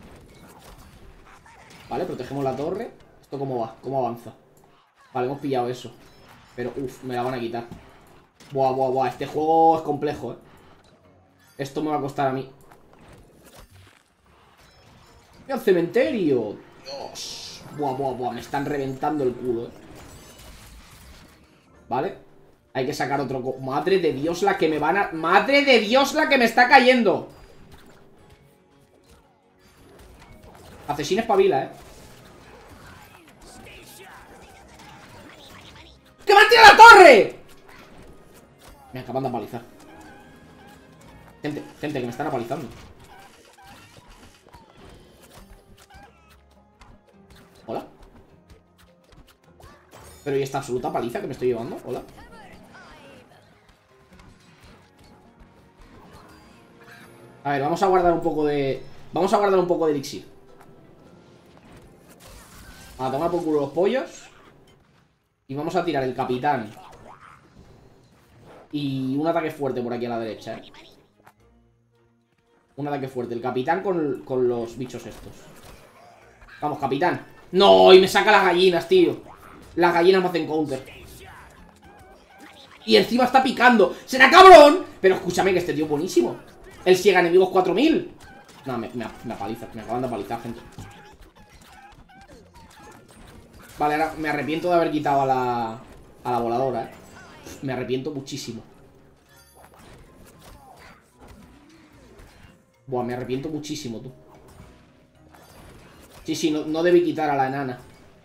Vale, protegemos la torre. ¿Esto cómo va? ¿Cómo avanza? Vale, hemos pillado eso. Pero, uff, me la van a quitar. Buah, buah, buah. Este juego es complejo, eh. Esto me va a costar a mí. ¡Mira el cementerio! Dios. Buah, buah, buah. Me están reventando el culo, eh. Vale. Hay que sacar otro... Madre de Dios la que me van a... ¡Madre de Dios la que me está cayendo! Asesina espabila, eh. torre! Me acaban de apalizar. Gente, gente, que me están apalizando. Hola. Pero ¿y esta absoluta paliza que me estoy llevando? Hola. A ver, vamos a guardar un poco de... Vamos a guardar un poco de elixir. A tomar por culo los pollos. Y vamos a tirar el capitán. Y un ataque fuerte por aquí a la derecha, ¿eh? Un ataque fuerte. El capitán con, con los bichos estos. Vamos, capitán. ¡No! Y me saca las gallinas, tío. Las gallinas me hacen counter. Y encima está picando. ¡Será cabrón! Pero escúchame que este tío es buenísimo. Él ciega enemigos cuatro mil. No, me, me, me apaliza. Me acaban de apalizar, gente. Vale, ahora me arrepiento de haber quitado a la... A la voladora, eh. Me arrepiento muchísimo. Buah, me arrepiento muchísimo, tú. Sí, sí, no, no debí quitar a la enana.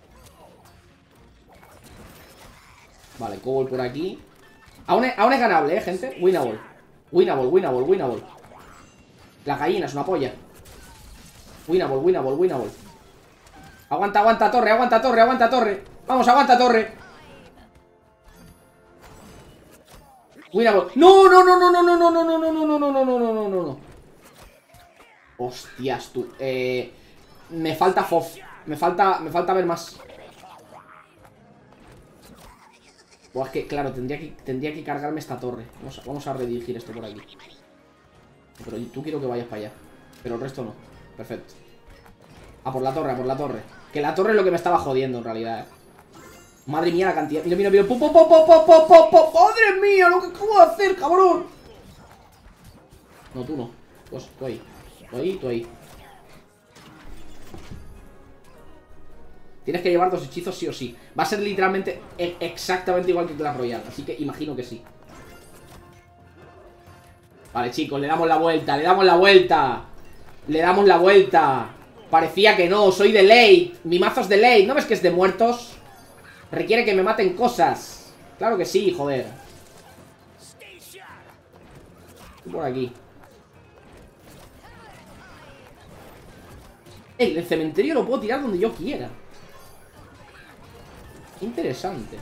Vale, Cobble por aquí. Aún es, aún es ganable, eh, gente. Winnable. Winnable, winnable, winnable. La gallina es una polla. Winnable, winnable, winnable. Aguanta, aguanta torre, aguanta torre, aguanta torre. Vamos, aguanta torre. Winnable. No, no, no, no, no, no, no, no, no, no, no, no, no, no, no, no, no, no. Hostias, tú. Eh, me falta F O F. Me falta, me falta ver más. Buah, es que, claro, tendría que, tendría que cargarme esta torre. Vamos a, vamos a redirigir esto por aquí. Pero tú quiero que vayas para allá. Pero el resto no. Perfecto. A por la torre, a por la torre. Que la torre es lo que me estaba jodiendo en realidad, eh. Madre mía la cantidad. Mira, mira, mira. ¡Po, po, po, po, po, po, po, po! ¡Madre mía! Lo que acabo de hacer, cabrón. No, tú no. Pues tú ahí. Tú ahí, tú ahí. Tienes que llevar dos hechizos sí o sí. Va a ser literalmente e exactamente igual que Clash Royale. Así que imagino que sí. Vale, chicos, le damos la vuelta. Le damos la vuelta. Le damos la vuelta. Parecía que no, soy de late. Mi mazo es de late. ¿No ves que es de muertos? Requiere que me maten cosas. Claro que sí, joder. Por aquí. Ey, el cementerio lo puedo tirar donde yo quiera. Qué interesante.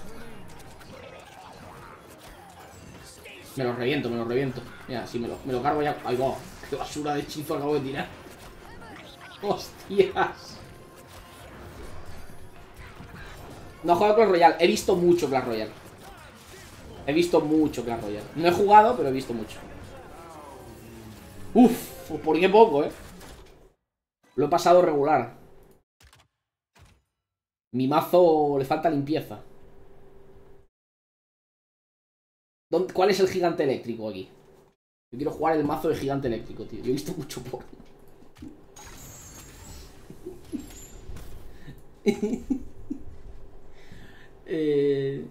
Me lo reviento, me lo reviento. Mira, si me lo, me lo cargo ya. Ay, va. Qué basura de hechizo acabo de tirar. Hostias. No he jugado Clash Royale. He visto mucho Clash Royale. He visto mucho Clash Royale. No he jugado, pero he visto mucho. Uf, por qué poco, eh. Lo he pasado regular. Mi mazo le falta limpieza. ¿Dónde, ¿Cuál es el gigante eléctrico aquí? Yo quiero jugar el mazo de gigante eléctrico, tío. Yo he visto mucho porno. eh...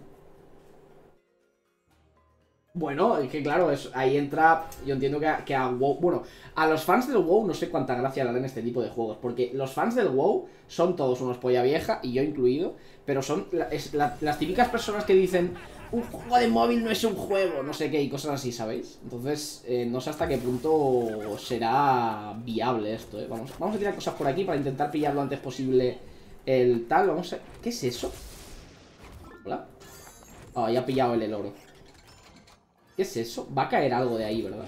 Bueno, es que claro, es, ahí entra. Yo entiendo que a, que a WoW. Bueno, a los fans del WoW no sé cuánta gracia le dan este tipo de juegos. Porque los fans del WoW son todos unos polla vieja, y yo incluido. Pero son la, es, la, las típicas personas que dicen: un juego de móvil no es un juego, no sé qué, y cosas así, ¿sabéis? Entonces, eh, no sé hasta qué punto será viable esto, ¿eh? Vamos, vamos a tirar cosas por aquí para intentar pillar lo antes posible el tal. Vamos a. ¿Qué es eso? Hola. Ah, oh, ya ha pillado el, el oro. ¿Qué es eso? Va a caer algo de ahí, ¿verdad?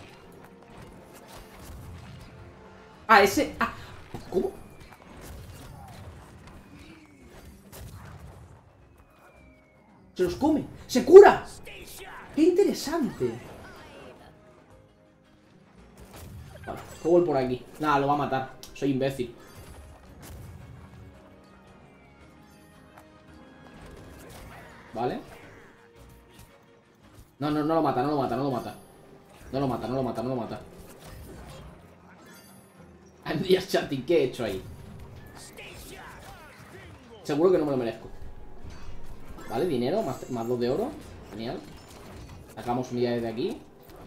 Ah, ese... Ah, ¿cómo? Se los come. ¡Se cura! ¡Qué interesante! Vale, Cobble por aquí. Nada, lo va a matar. Soy imbécil. Vale. No, no, no lo mata, no lo mata, no lo mata. No lo mata, no lo mata, no lo mata. I'm just chatting, ¿qué he hecho ahí? Seguro que no me lo merezco. Vale, dinero, más, más dos de oro. Genial. Sacamos unidades de aquí.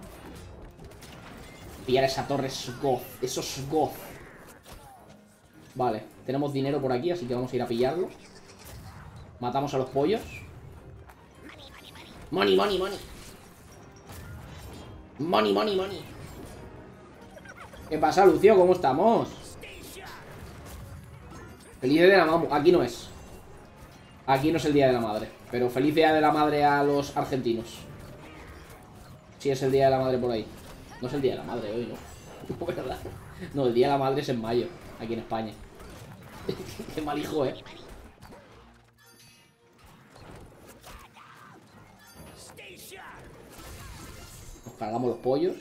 Pillar esa torre es goz. Eso es goz. Vale, tenemos dinero por aquí, así que vamos a ir a pillarlo. Matamos a los pollos. Money, money, money. Money, money, money. ¿Qué pasa, Lucio? ¿Cómo estamos? Feliz día de la mamu. Aquí no es. Aquí no es el día de la madre. Pero feliz día de la madre a los argentinos. Sí es el día de la madre por ahí. No es el día de la madre hoy, ¿no? ¿Verdad? No, el día de la madre es en mayo. Aquí en España. Qué mal hijo, ¿eh? Nos cargamos los pollos.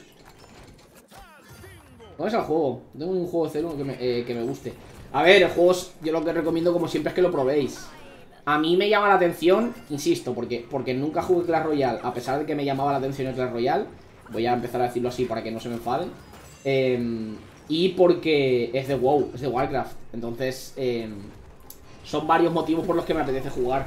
¿Cómo es el juego? Tengo un juego de cero que me, eh, que me guste. A ver, el juego, yo lo que recomiendo como siempre es que lo probéis. A mí me llama la atención, insisto, porque, porque nunca jugué Clash Royale. A pesar de que me llamaba la atención el Clash Royale. Voy a empezar a decirlo así para que no se me enfaden. Eh, y porque es de WoW, es de Warcraft. Entonces, eh, son varios motivos por los que me apetece jugar.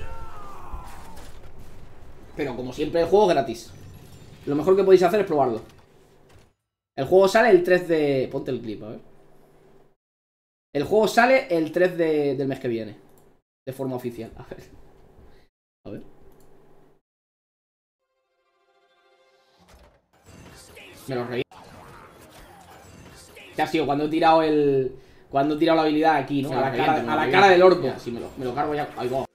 Pero como siempre el juego es gratis. Lo mejor que podéis hacer es probarlo. El juego sale el tres de... Ponte el clip, a ver. El juego sale el tres de, del mes que viene. De forma oficial. A ver. A ver. Me lo reí. ¿Qué ha sido? Cuando he tirado el... Cuando he tirado la habilidad aquí, ¿no? A la cara, a la cara del orco. Sí, me lo, me lo cargo ya. Ahí va.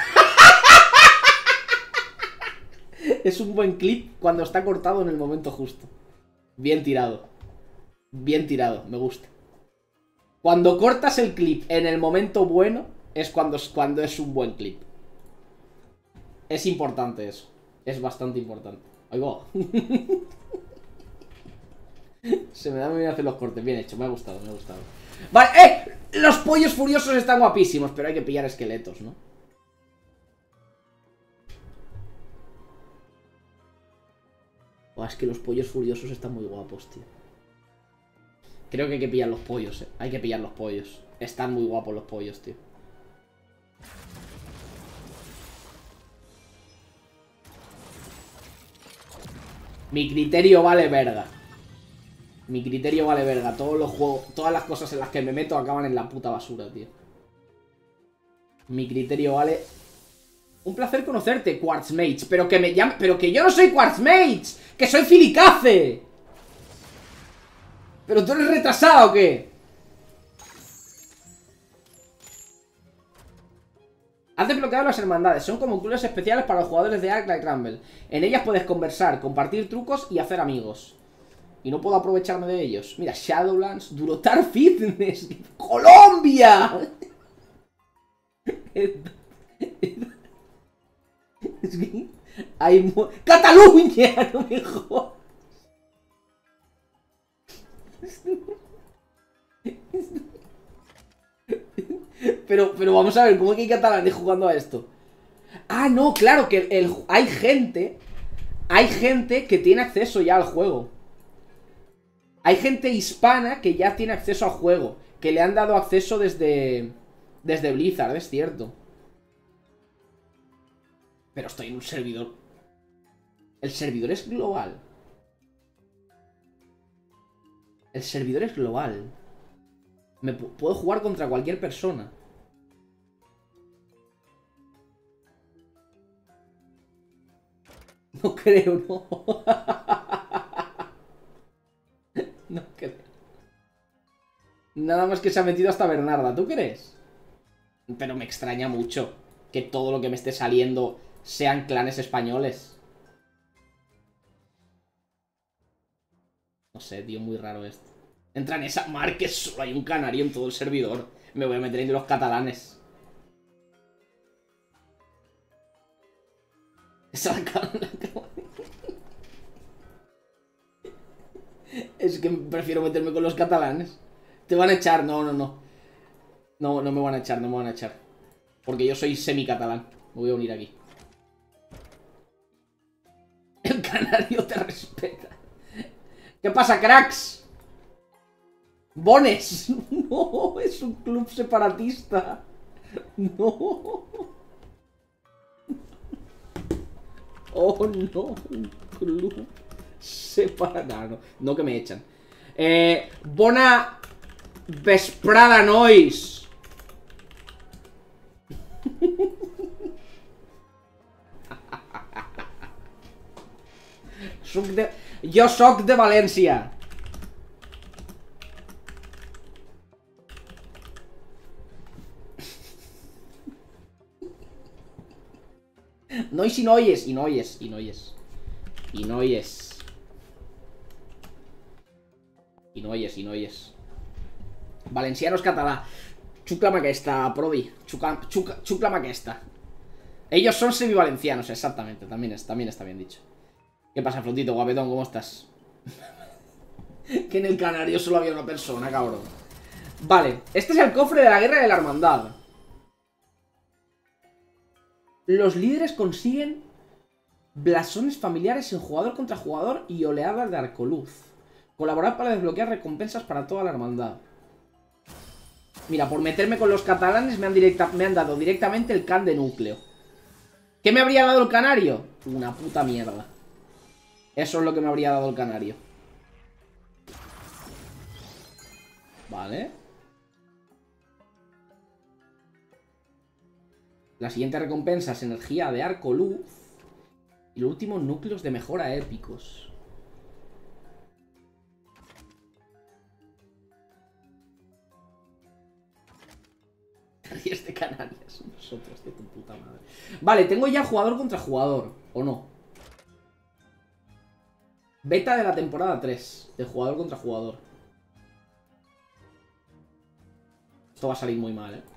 Es un buen clip cuando está cortado en el momento justo. Bien tirado. Bien tirado, me gusta. Cuando cortas el clip en el momento bueno, es cuando, cuando es un buen clip. Es importante eso. Es bastante importante. Ahí va. Se me da muy bien hacer los cortes. Bien hecho, me ha gustado, me ha gustado. Vale, ¡eh! Los pollos furiosos están guapísimos, pero hay que pillar esqueletos, ¿no? Oh, es que los pollos furiosos están muy guapos, tío. Creo que hay que pillar los pollos, eh. Hay que pillar los pollos. Están muy guapos los pollos, tío. Mi criterio vale verga. Mi criterio vale verga. Todos los juegos, todas las cosas en las que me meto acaban en la puta basura, tío. Mi criterio vale... Un placer conocerte, Quartzmage. Pero que me llame... Pero que yo no soy Quartzmage. Que soy Filicace. ¿Pero tú eres retrasado o qué? Has desbloqueado las hermandades. Son como clubes especiales para los jugadores de Ark Light Rumble. En ellas puedes conversar, compartir trucos y hacer amigos. Y no puedo aprovecharme de ellos. Mira, Shadowlands, Durotar Fitness, ¡Colombia! Es que hay... ¡Cataluña! No me jodas. Pero, pero vamos a ver, ¿cómo que hay catalanes jugando a esto? Ah, no, claro, que el, hay gente... Hay gente que tiene acceso ya al juego. Hay gente hispana que ya tiene acceso al juego. Que le han dado acceso desde... Desde Blizzard, es cierto. Pero estoy en un servidor. El servidor es global. El servidor es global. Me puedo jugar contra cualquier persona. No creo, no. No creo. Nada más que se ha metido hasta Bernarda, ¿tú crees? Pero me extraña mucho que todo lo que me esté saliendo sean clanes españoles. No sé, tío, muy raro esto. Entra en esa mar que solo hay un canario en todo el servidor. Me voy a meter entre los catalanes. Esa la Es que prefiero meterme con los catalanes. Te van a echar, no, no, no. No, no me van a echar, no me van a echar. Porque yo soy semi-catalán. Me voy a unir aquí. El canario te respeta. ¿Qué pasa, cracks? Bones. No, es un club separatista. No. Oh, no. Un club separatista. No, no que me echan. Eh, bona vesprada nois. Soc de... Yo soc de Valencia. Nois y noies, y noies, y noies. Y noies. I noies, i noies. Valencianos català. Xucla'm aquesta, Prodi. Xucla'm, xucla, xucla'm aquesta. Ellos son semivalencianos, exactamente. También, es, también está bien dicho. ¿Qué pasa, Flotito, guapetón? ¿Cómo estás? Que en el Canario solo había una persona, cabrón. Vale, este es el cofre de la guerra de la hermandad. Los líderes consiguen blasones familiares en jugador contra jugador y oleadas de arcoluz. Colaborar para desbloquear recompensas para toda la hermandad. Mira, por meterme con los catalanes me han, directa, me han dado directamente el can de núcleo. ¿Qué me habría dado el canario? Una puta mierda. Eso es lo que me habría dado el canario. Vale. La siguiente recompensa es energía de arcoluz. Y los últimos núcleos de mejora épicos. diez de Canarias. Nosotros de tu puta madre. Vale, tengo ya jugador contra jugador. ¿O no? Beta de la temporada tres. De jugador contra jugador. Esto va a salir muy mal, eh.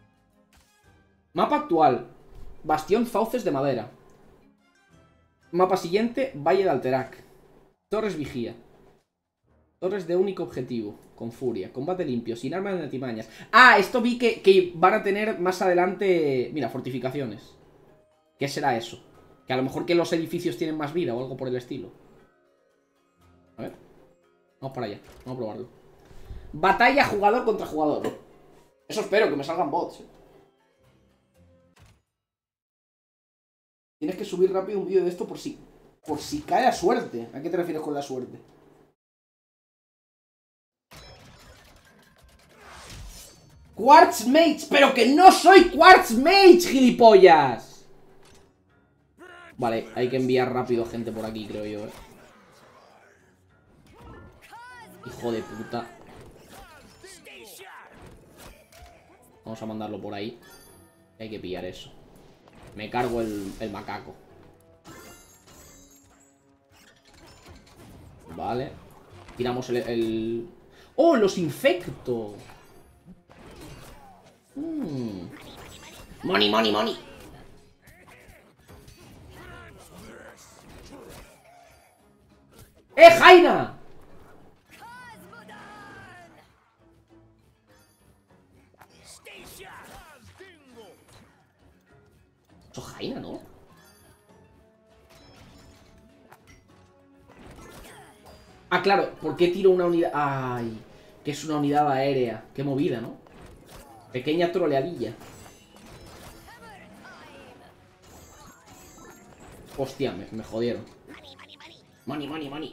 Mapa actual. Bastión Fauces de madera. Mapa siguiente, Valle de Alterac. Torres Vigía. Torres de único objetivo. Con furia. Combate limpio. Sin armas ni artimañas. Ah, esto vi que, que van a tener más adelante... Mira, fortificaciones. ¿Qué será eso? Que a lo mejor que los edificios tienen más vida o algo por el estilo. A ver. Vamos para allá. Vamos a probarlo. Batalla jugador contra jugador. Eso espero, que me salgan bots. Tienes que subir rápido un vídeo de esto por si... Por si cae la suerte. ¿A qué te refieres con la suerte? Quartz Mage, pero que no soy Quartz Mage, gilipollas. Vale, hay que enviar rápido gente por aquí, creo yo, eh. Hijo de puta. Vamos a mandarlo por ahí. Hay que pillar eso. Me cargo el, el macaco. Vale. Tiramos el... el... ¡Oh, los infecto! Mm. Money, money, money. ¡Eh, Jaina! Eso es Jaina, ¿no? Ah, claro, ¿por qué tiro una unidad? Ay, que es una unidad aérea. Qué movida, ¿no? Pequeña troleadilla. Hostia, me, me jodieron. Money, money, money.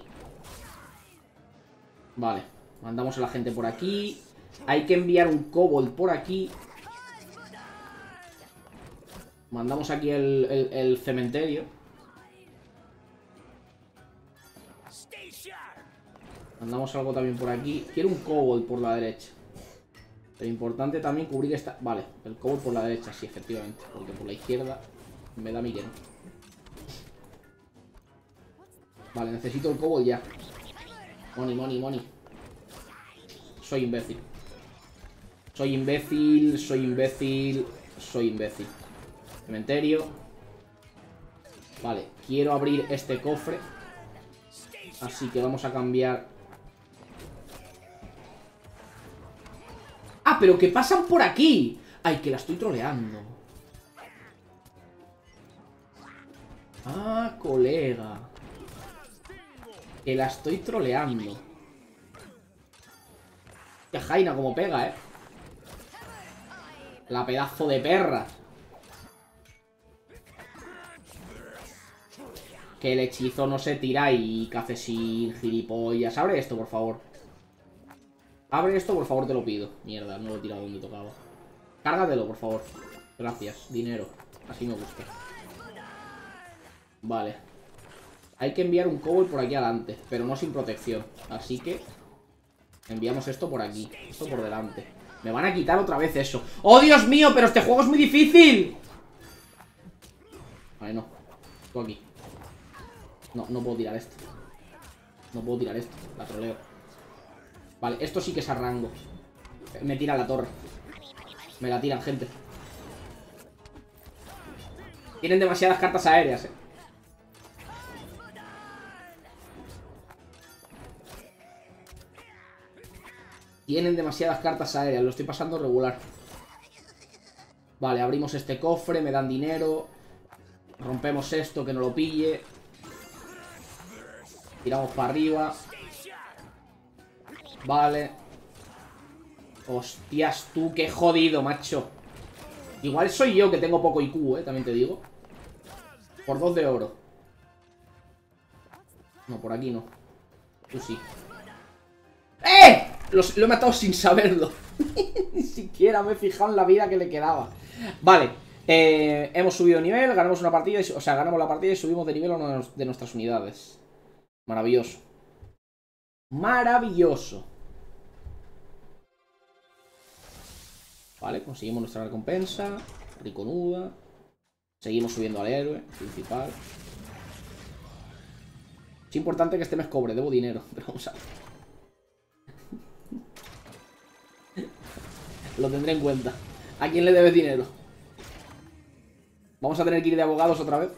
Vale, mandamos a la gente por aquí. Hay que enviar un kobold por aquí. Mandamos aquí el, el, el cementerio. Mandamos algo también por aquí. Quiero un kobold por la derecha. Pero importante también cubrir esta... Vale, el kobold por la derecha, sí, efectivamente. Porque por la izquierda me da miedo. Vale, necesito el kobold ya. Money, money, money. Soy imbécil. Soy imbécil, soy imbécil, soy imbécil. Cementerio. Vale, quiero abrir este cofre. Así que vamos a cambiar. ¡Ah, pero que pasan por aquí! ¡Ay, que la estoy troleando! ¡Ah, colega! Que la estoy troleando. Que Jaina como pega, ¿eh? La pedazo de perra. Que el hechizo no se tira y que hace sin gilipollas. Abre esto, por favor. Abre esto, por favor, te lo pido. Mierda, no lo he tirado donde tocaba. Cárgatelo, por favor. Gracias, dinero. Así me gusta. Vale. Hay que enviar un kobold por aquí adelante, pero no sin protección. Así que enviamos esto por aquí, esto por delante. Me van a quitar otra vez eso. ¡Oh, Dios mío! ¡Pero este juego es muy difícil! Vale, no. Esto aquí. No, no puedo tirar esto. No puedo tirar esto. La troleo. Vale, esto sí que es a rango. Me tira la torre. Me la tiran, gente. Tienen demasiadas cartas aéreas, eh. Tienen demasiadas cartas aéreas. Lo estoy pasando regular. Vale, abrimos este cofre. Me dan dinero. Rompemos esto, que no lo pille. Tiramos para arriba. Vale. Hostias, tú, qué jodido, macho. Igual soy yo que tengo poco I Q, eh, también te digo. Por dos de oro. No, por aquí no. Tú sí. ¡Eh! Los, lo he matado sin saberlo. Ni siquiera me he fijado en la vida que le quedaba. Vale. Eh, hemos subido nivel, ganamos una partida, y, o sea, ganamos la partida y subimos de nivel a una de nuestras unidades. Maravilloso. Maravilloso. Vale, conseguimos nuestra recompensa. Riconuda. Seguimos subiendo al héroe principal. Es importante que este mes cobre, debo dinero. Pero vamos a ver. Lo tendré en cuenta. ¿A quién le debes dinero? Vamos a tener que ir de abogados otra vez.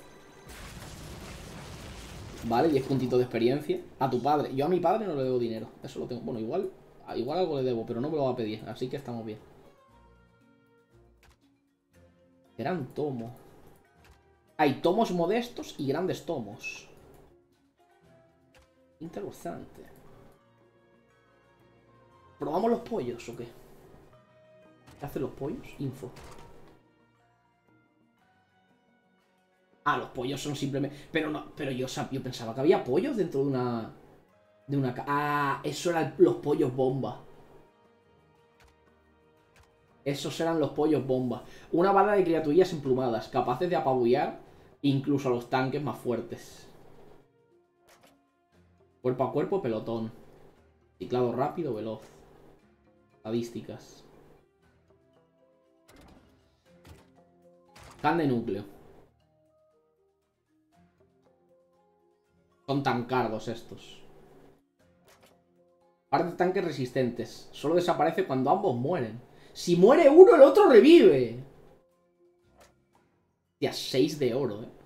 Vale, diez puntitos de experiencia. A tu padre. Yo a mi padre no le debo dinero. Eso lo tengo. Bueno, igual, igual algo le debo, pero no me lo va a pedir. Así que estamos bien. Gran tomo. Hay tomos modestos y grandes tomos. Interesante. ¿Probamos los pollos o qué? ¿Qué hacen los pollos? Info. Ah, los pollos son simplemente... Pero no, pero yo, yo pensaba que había pollos dentro de una... De una... Ah, eso eran los pollos bomba. Esos eran los pollos bomba. Una banda de criaturillas emplumadas, capaces de apabullar incluso a los tanques más fuertes. Cuerpo a cuerpo, pelotón. Ciclado rápido, veloz. Estadísticas. Can de núcleo. Son tan cargos estos. Par de tanques resistentes. Solo desaparece cuando ambos mueren. Si muere uno, el otro revive. Hostia, seis de oro, eh.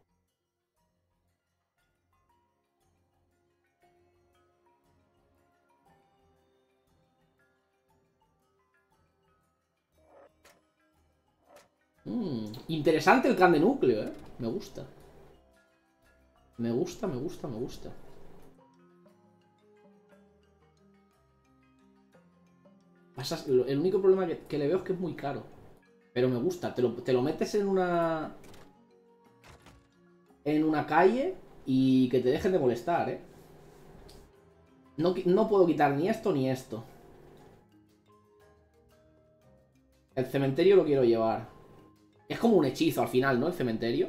Mm, interesante el can de núcleo, eh. Me gusta. Me gusta, me gusta, me gusta. Pasas, el único problema que, que le veo es que es muy caro. Pero me gusta. Te lo, te lo metes en una... En una calle y que te dejen de molestar, eh. No, no puedo quitar ni esto ni esto. El cementerio lo quiero llevar. Es como un hechizo al final, ¿no? El cementerio.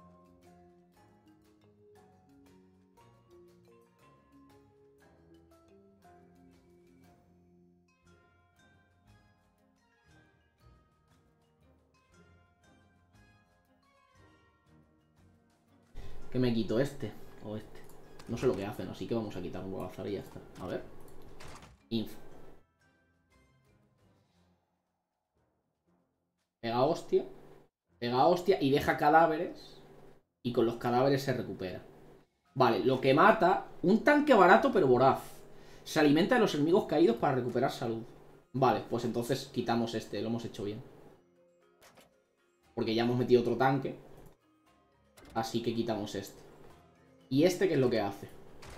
¿Qué me quito? ¿Este o este? No sé lo que hacen, así que vamos a quitar un bolazar y ya está. A ver. Info. Pega hostia. Pega hostia y deja cadáveres. Y con los cadáveres se recupera. Vale, lo que mata... Un tanque barato pero voraz. Se alimenta de los enemigos caídos para recuperar salud. Vale, pues entonces quitamos este. Lo hemos hecho bien. Porque ya hemos metido otro tanque. Así que quitamos este. ¿Y este qué es lo que hace?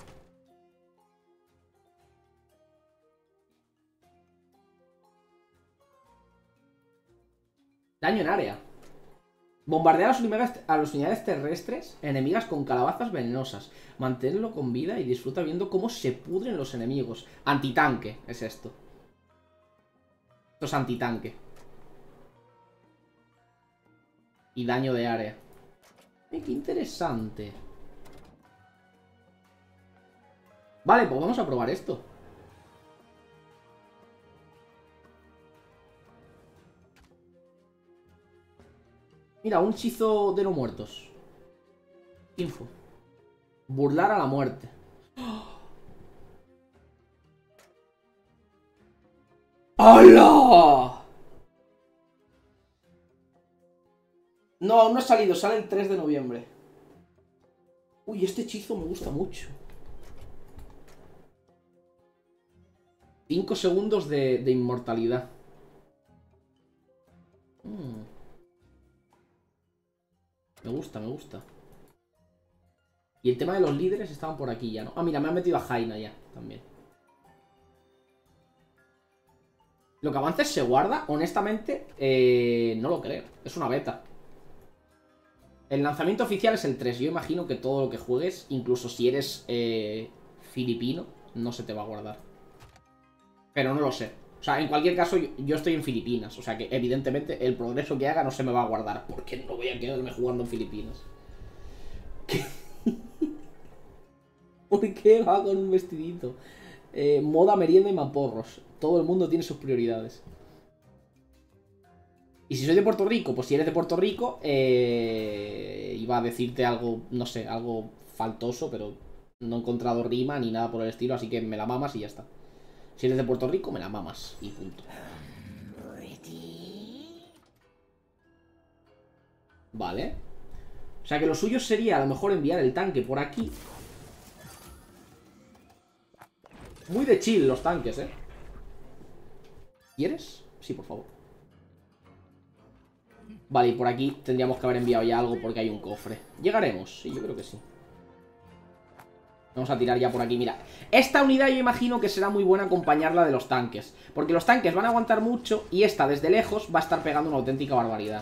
Daño en área. Bombardea a las, unidades, a las unidades terrestres enemigas con calabazas venenosas. Manténlo con vida y disfruta viendo cómo se pudren los enemigos. Antitanque es esto. Esto es antitanque. Y daño de área. Eh, qué interesante. Vale, pues vamos a probar esto. Mira, un hechizo de no muertos. Info. Burlar a la muerte. ¡Hala! No, aún no ha salido, sale el tres de noviembre. Uy, este hechizo me gusta mucho. cinco segundos de, de inmortalidad. Hmm. Me gusta, me gusta. Y el tema de los líderes estaban por aquí ya, ¿no? Ah, mira, me han metido a Jaina ya, también. Lo que avances se guarda, honestamente, eh, no lo creo. Es una beta. El lanzamiento oficial es el tres. Yo imagino que todo lo que juegues, incluso si eres eh, filipino, no se te va a guardar. Pero no lo sé. O sea, en cualquier caso, yo, yo estoy en Filipinas. O sea que, evidentemente, el progreso que haga no se me va a guardar. Porque no voy a quedarme jugando en Filipinas. ¿Qué? ¿Por qué va con un vestidito? Eh, moda, merienda y mamporros. Todo el mundo tiene sus prioridades. Y si soy de Puerto Rico, pues si eres de Puerto Rico, eh, iba a decirte algo, no sé, algo faltoso, pero no he encontrado rima ni nada por el estilo, así que me la mamas y ya está. Si eres de Puerto Rico, me la mamas y punto. Vale. O sea que lo suyo sería a lo mejor enviar el tanque por aquí. Muy de chill los tanques, ¿eh? ¿Quieres? Sí, por favor. Vale, y por aquí tendríamos que haber enviado ya algo porque hay un cofre. ¿Llegaremos? Sí, yo creo que sí. Vamos a tirar ya por aquí, mira. Esta unidad yo imagino que será muy buena acompañarla de los tanques. Porque los tanques van a aguantar mucho y esta desde lejos va a estar pegando una auténtica barbaridad.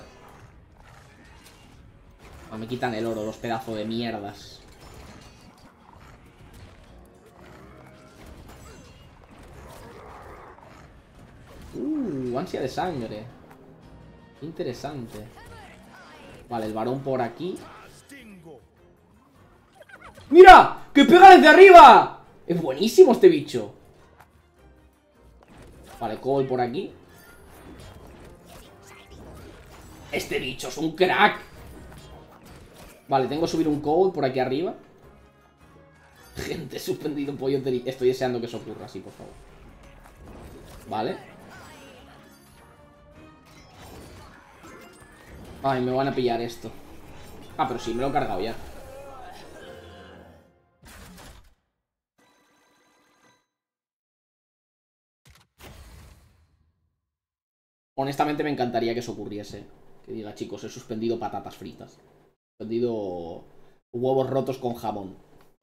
Ah, me quitan el oro, los pedazos de mierdas. Uh, ansia de sangre. Interesante. Vale, el varón por aquí. ¡Mira! ¡Que pega desde arriba! Es buenísimo este bicho. Vale, Cole por aquí. Este bicho es un crack. Vale, tengo que subir un Cole por aquí arriba. Gente, he suspendido un pollo. Estoy deseando que eso ocurra, sí, por favor. Vale. Ay, me van a pillar esto. Ah, pero sí, me lo he cargado ya. Honestamente me encantaría que eso ocurriese. Que diga, chicos, he suspendido patatas fritas. He suspendido huevos rotos con jamón.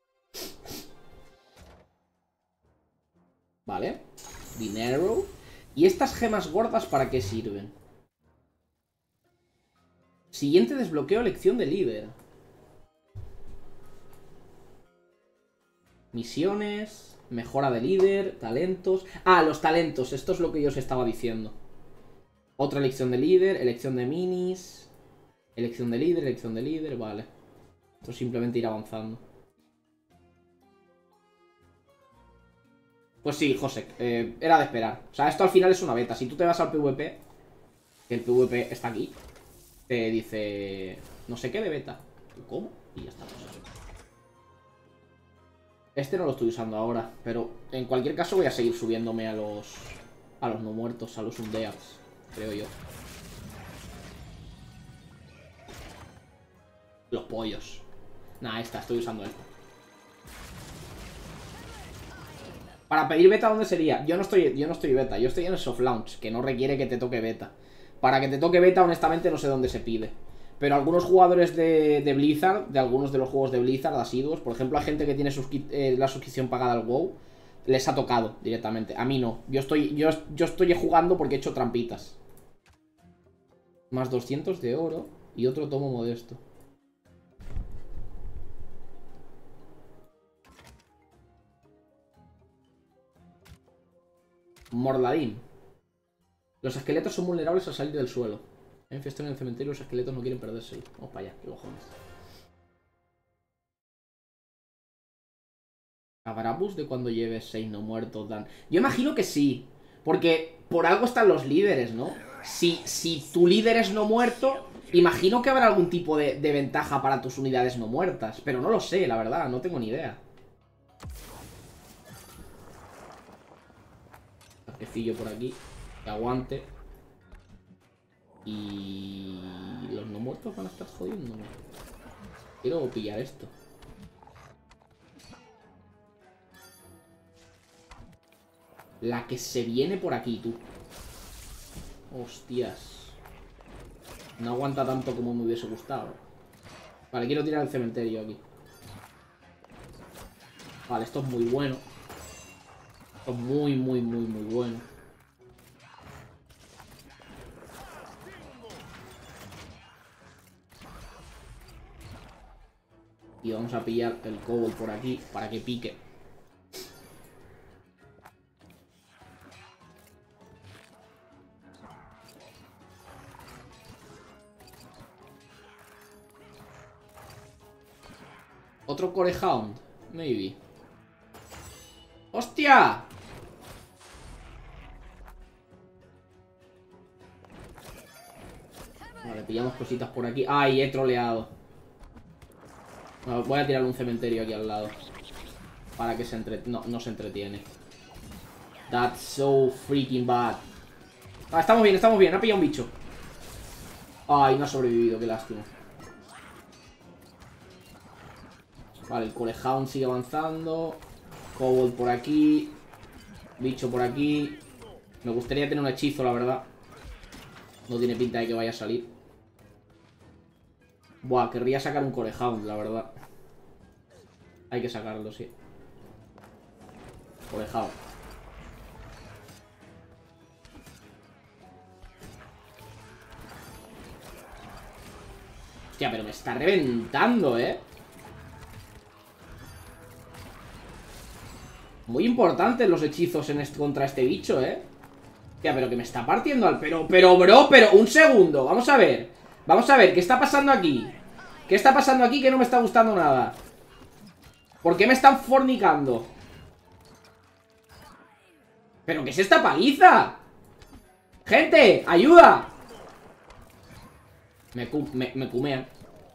Vale. Dinero. ¿Y estas gemas gordas para qué sirven? Siguiente desbloqueo, elección de líder. Misiones. Mejora de líder. Talentos. Ah, los talentos. Esto es lo que yo os estaba diciendo. Otra elección de líder. Elección de minis. Elección de líder. Elección de líder. Vale. Esto es simplemente ir avanzando. Pues sí, José. Eh, era de esperar. O sea, esto al final es una beta. Si tú te vas al PvP, que el PvP está aquí, te dice no sé qué de beta. ¿Cómo? Y ya está. Este no lo estoy usando ahora, pero en cualquier caso voy a seguir subiéndome a los a los no muertos, a los undeads, creo yo. Los pollos. Nah, esta, estoy usando esta. Para pedir beta, ¿dónde sería? Yo no estoy, yo no estoy beta, yo estoy en el soft launch, que no requiere que te toque beta. Para que te toque beta, honestamente, no sé dónde se pide. Pero algunos jugadores de, de Blizzard, de algunos de los juegos de Blizzard, asiduos, por ejemplo, a gente que tiene eh, la suscripción pagada al WoW, les ha tocado directamente. A mí no. Yo estoy, yo, yo estoy jugando porque he hecho trampitas. Más doscientos de oro y otro tomo modesto. Mordladín. Los esqueletos son vulnerables al salir del suelo. Hay un fiestón en el cementerio y los esqueletos no quieren perderse. Vamos para allá, qué cojones. ¿Habrá bus de cuando lleves seis no muertos, Dan? Yo imagino que sí. Porque por algo están los líderes, ¿no? Si, si tu líder es no muerto, imagino que habrá algún tipo de, de ventaja para tus unidades no muertas. Pero no lo sé, la verdad, no tengo ni idea. Jefillo por aquí, que aguante. Y los no muertos van a estar jodiendo. Quiero pillar esto. La que se viene por aquí, tú. Hostias. No aguanta tanto como me hubiese gustado. Vale, quiero tirar el cementerio aquí. Vale, esto es muy bueno. Esto es muy, muy, muy, muy bueno. Y vamos a pillar el Kobold por aquí para que pique. Otro Corehound, maybe. ¡Hostia! Vale, pillamos cositas por aquí. ¡Ay, he troleado! Bueno, voy a tirar un cementerio aquí al lado. Para que se entre... No, no se entretiene. That's so freaking bad. Ah, estamos bien, estamos bien. Ha pillado un bicho. Ay, no ha sobrevivido, qué lástima. Vale, el Corehound sigue avanzando. Kobold por aquí. Bicho por aquí. Me gustaría tener un hechizo, la verdad. No tiene pinta de que vaya a salir. Buah, querría sacar un Corehound, la verdad. Hay que sacarlo, sí. Corehound. Hostia, pero me está reventando, ¿eh? Muy importantes los hechizos en este, contra este bicho, ¿eh? Hostia, pero que me está partiendo al... Pero, pero, bro, pero... Un segundo, vamos a ver. Vamos a ver, ¿qué está pasando aquí? ¿Qué está pasando aquí que no me está gustando nada? ¿Por qué me están fornicando? ¿Pero qué es esta paliza? ¡Gente! ¡Ayuda! Me, cu me, me cumean.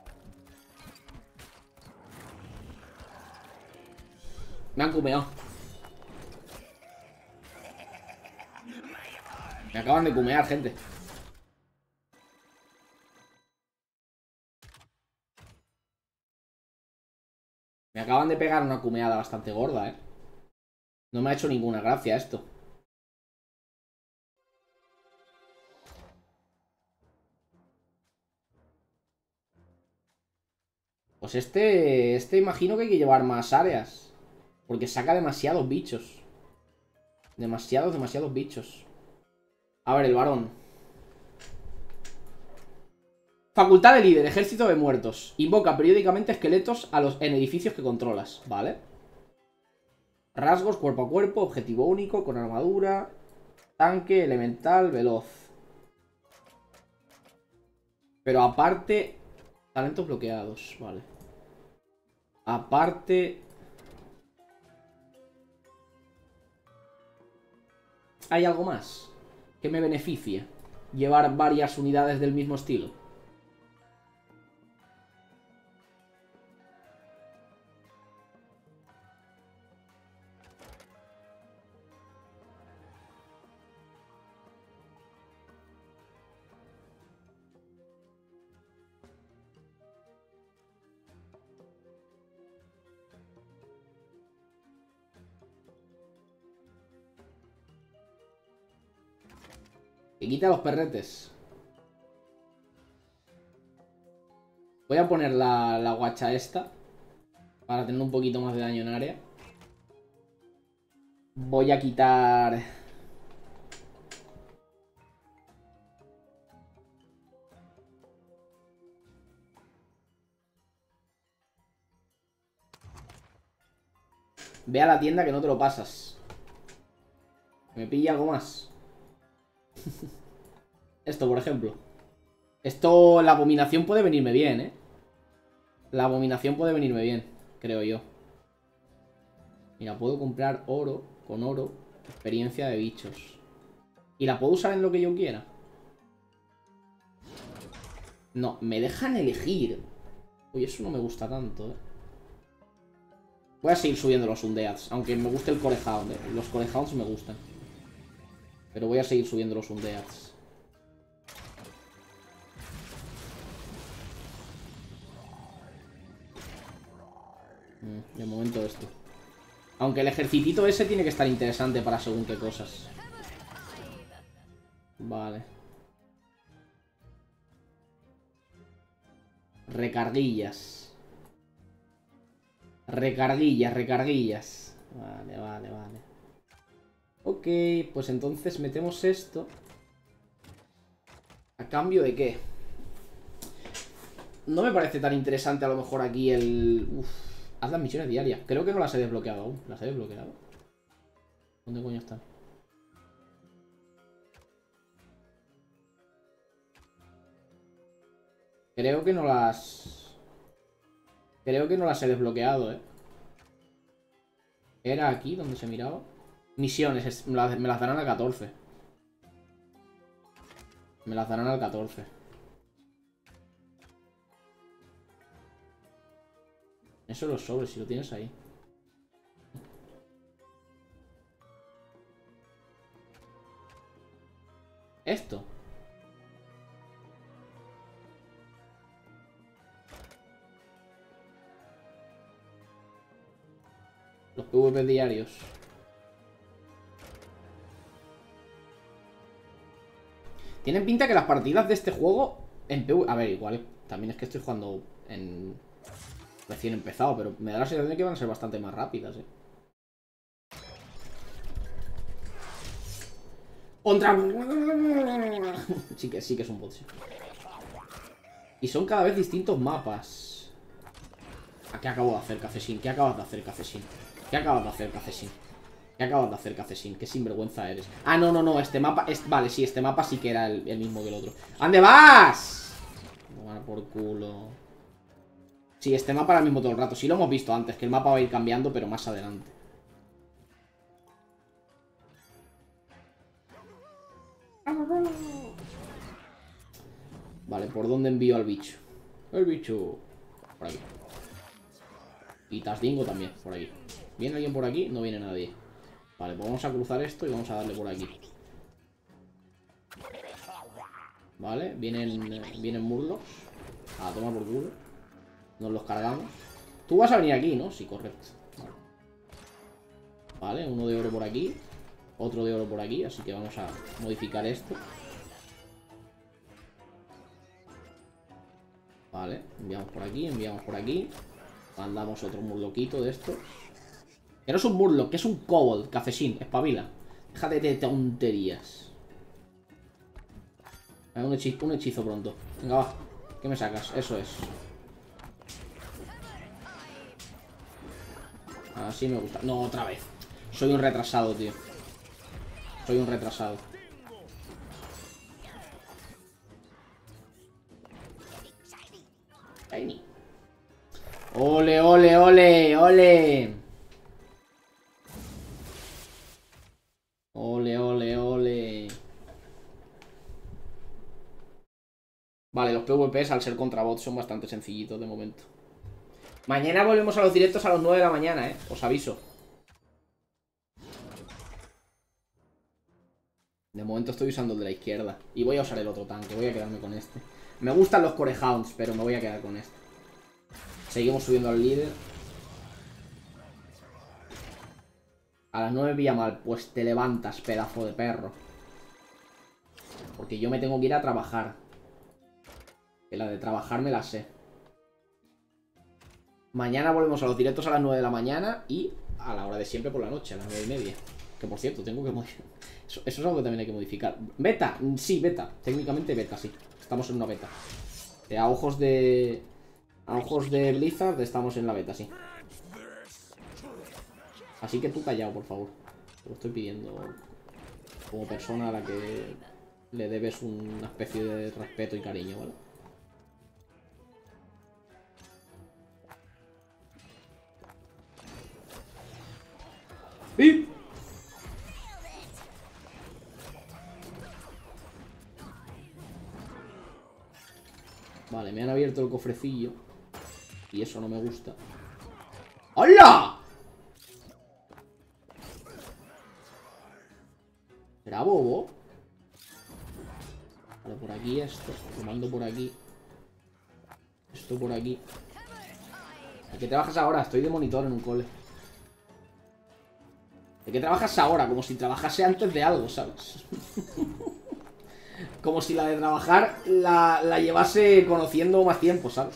Me han cumeado. Me acaban de cumear, gente. Me acaban de pegar una cumeada bastante gorda, ¿eh? No me ha hecho ninguna gracia esto. Pues este... Este imagino que hay que llevar más áreas. Porque saca demasiados bichos. Demasiados, demasiados bichos. A ver, el varón. Facultad de líder, ejército de muertos. Invoca periódicamente esqueletos a los, en edificios que controlas, ¿vale? Rasgos, cuerpo a cuerpo, objetivo único, con armadura. Tanque, elemental, veloz. Pero aparte... Talentos bloqueados, vale. Aparte... ¿Hay algo más que me beneficie? Llevar varias unidades del mismo estilo. Que quita los perretes. Voy a poner la, la guacha esta. Para tener un poquito más de daño en área. Voy a quitar... Ve a la tienda que no te lo pasas. Me pilla algo más. Esto, por ejemplo. Esto, la abominación puede venirme bien, ¿eh? La abominación puede venirme bien, creo yo. Mira, puedo comprar oro, con oro, experiencia de bichos. ¿Y la puedo usar en lo que yo quiera? No, me dejan elegir. Uy, eso no me gusta tanto, eh. Voy a seguir subiendo los Undeads, aunque me guste el Corehound, eh. Los Corehounds me gustan. Pero voy a seguir subiendo los Undeads. Mm, de momento esto. Aunque el ejercitito ese tiene que estar interesante para según qué cosas. Vale. Recarguillas. Recarguillas, recarguillas. Vale, vale, vale. Ok, pues entonces metemos esto. ¿A cambio de qué? No me parece tan interesante a lo mejor aquí el... Uf, haz las misiones diarias. Creo que no las he desbloqueado aún. ¿Las he desbloqueado? ¿Dónde coño están? Creo que no las... Creo que no las he desbloqueado, eh. ¿Era aquí donde se miraba? Misiones, me las, me las darán al catorce. Me las darán al catorce. Eso los sobres, si lo tienes ahí. Esto. Los PvP diarios. Tienen pinta que las partidas de este juego en PvP... A ver, igual, también es que estoy jugando en... recién empezado, pero me da la sensación de que van a ser bastante más rápidas, eh. ¡Contra! Sí que, sí que es un bot, sí. Y son cada vez distintos mapas. ¿Qué acabo de hacer, Cafesín? ¿Qué acabas de hacer, Cafesín? ¿Qué acabas de hacer, Cafesín? ¿Qué acabas de hacer, Cafesín? Qué sinvergüenza eres. Ah, no, no, no, este mapa es... Vale, sí, este mapa sí que era el, el mismo que el otro. ¿A dónde vas? Tomar por culo. Sí, este mapa era el mismo todo el rato. Sí lo hemos visto antes, que el mapa va a ir cambiando, pero más adelante. Vale, ¿por dónde envío al bicho? El bicho... Por aquí. Y Tasdingo también, por aquí. ¿Viene alguien por aquí? No viene nadie. Vale, pues vamos a cruzar esto y vamos a darle por aquí. Vale, vienen, vienen Murlocs. A tomar por culo. Nos los cargamos. Tú vas a venir aquí, ¿no? Sí, correcto. Vale. Vale, uno de oro por aquí. Otro de oro por aquí, así que vamos a modificar esto. Vale, enviamos por aquí, enviamos por aquí. Mandamos otro murloquito de estos. Que no es un murloc, que es un kobold, Cafesín, espabila. Déjate de tonterías. Un hechizo, un hechizo pronto. Venga, va. ¿Qué me sacas? Eso es. Así me gusta. No, otra vez. Soy un retrasado, tío. Soy un retrasado. Tiny. Ole, ole, ole, ole. Ole, ole, ole. Vale, los PvPs al ser contra bots son bastante sencillitos de momento. Mañana volvemos a los directos a las nueve de la mañana, eh. Os aviso. De momento estoy usando el de la izquierda. Y voy a usar el otro tanque, voy a quedarme con este. Me gustan los Corehounds, pero me voy a quedar con este. Seguimos subiendo al líder. A las nueve pilla mal. Pues te levantas, pedazo de perro. Porque yo me tengo que ir a trabajar. Que la de trabajar me la sé. Mañana volvemos a los directos a las nueve de la mañana. Y a la hora de siempre por la noche, a las nueve y media. Que por cierto, tengo que modificar. Eso, eso es algo que también hay que modificar. ¿Beta? Sí, beta. Técnicamente beta, sí. Estamos en una beta. A ojos de... A ojos de Blizzard estamos en la beta, sí. Así que tú callado, por favor. Te lo estoy pidiendo como persona a la que le debes una especie de respeto y cariño, ¿vale? ¡Y! Vale, me han abierto el cofrecillo. Y eso no me gusta. ¡Hola! ¿Será bobo? Vale, por aquí esto. Lo mando por aquí. Esto por aquí. ¿De qué trabajas ahora? Estoy de monitor en un cole. ¿De qué trabajas ahora? Como si trabajase antes de algo, ¿sabes? Como si la de trabajar la, la llevase conociendo más tiempo, ¿sabes?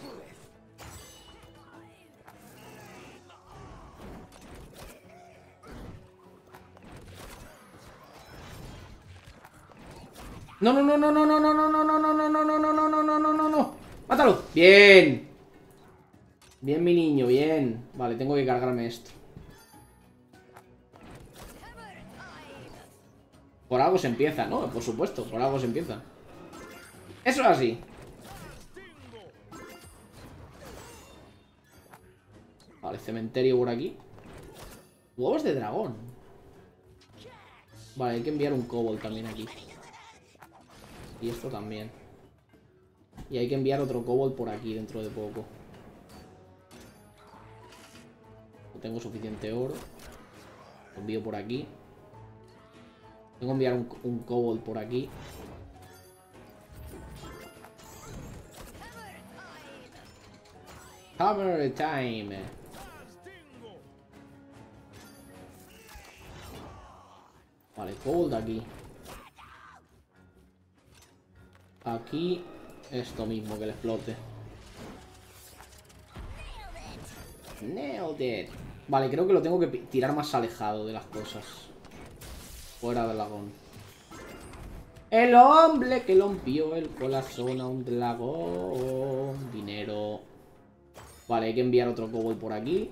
No, no, no, no, no, no, no, no, no, no, no, no, no, no, no, no, no, no, no, no. ¡Mátalo! ¡Bien! Bien, mi niño, bien. Vale, tengo que cargarme esto. Por algo se empieza, ¿no? Por supuesto, por algo se empieza. Eso es así. Vale, cementerio por aquí. Huevos de dragón. Vale, hay que enviar un kobold también aquí. Y esto también. Y hay que enviar otro kobold por aquí dentro de poco. No tengo suficiente oro. Lo envío por aquí. Tengo que enviar un, un kobold por aquí. Hammer time. Vale, kobold aquí. Aquí esto mismo, que le explote. Nailed it. Vale, creo que lo tengo que tirar más alejado de las cosas. Fuera del dragón. El hombre que rompió el corazón a un dragón. Dinero. Vale, hay que enviar otro kobold por aquí.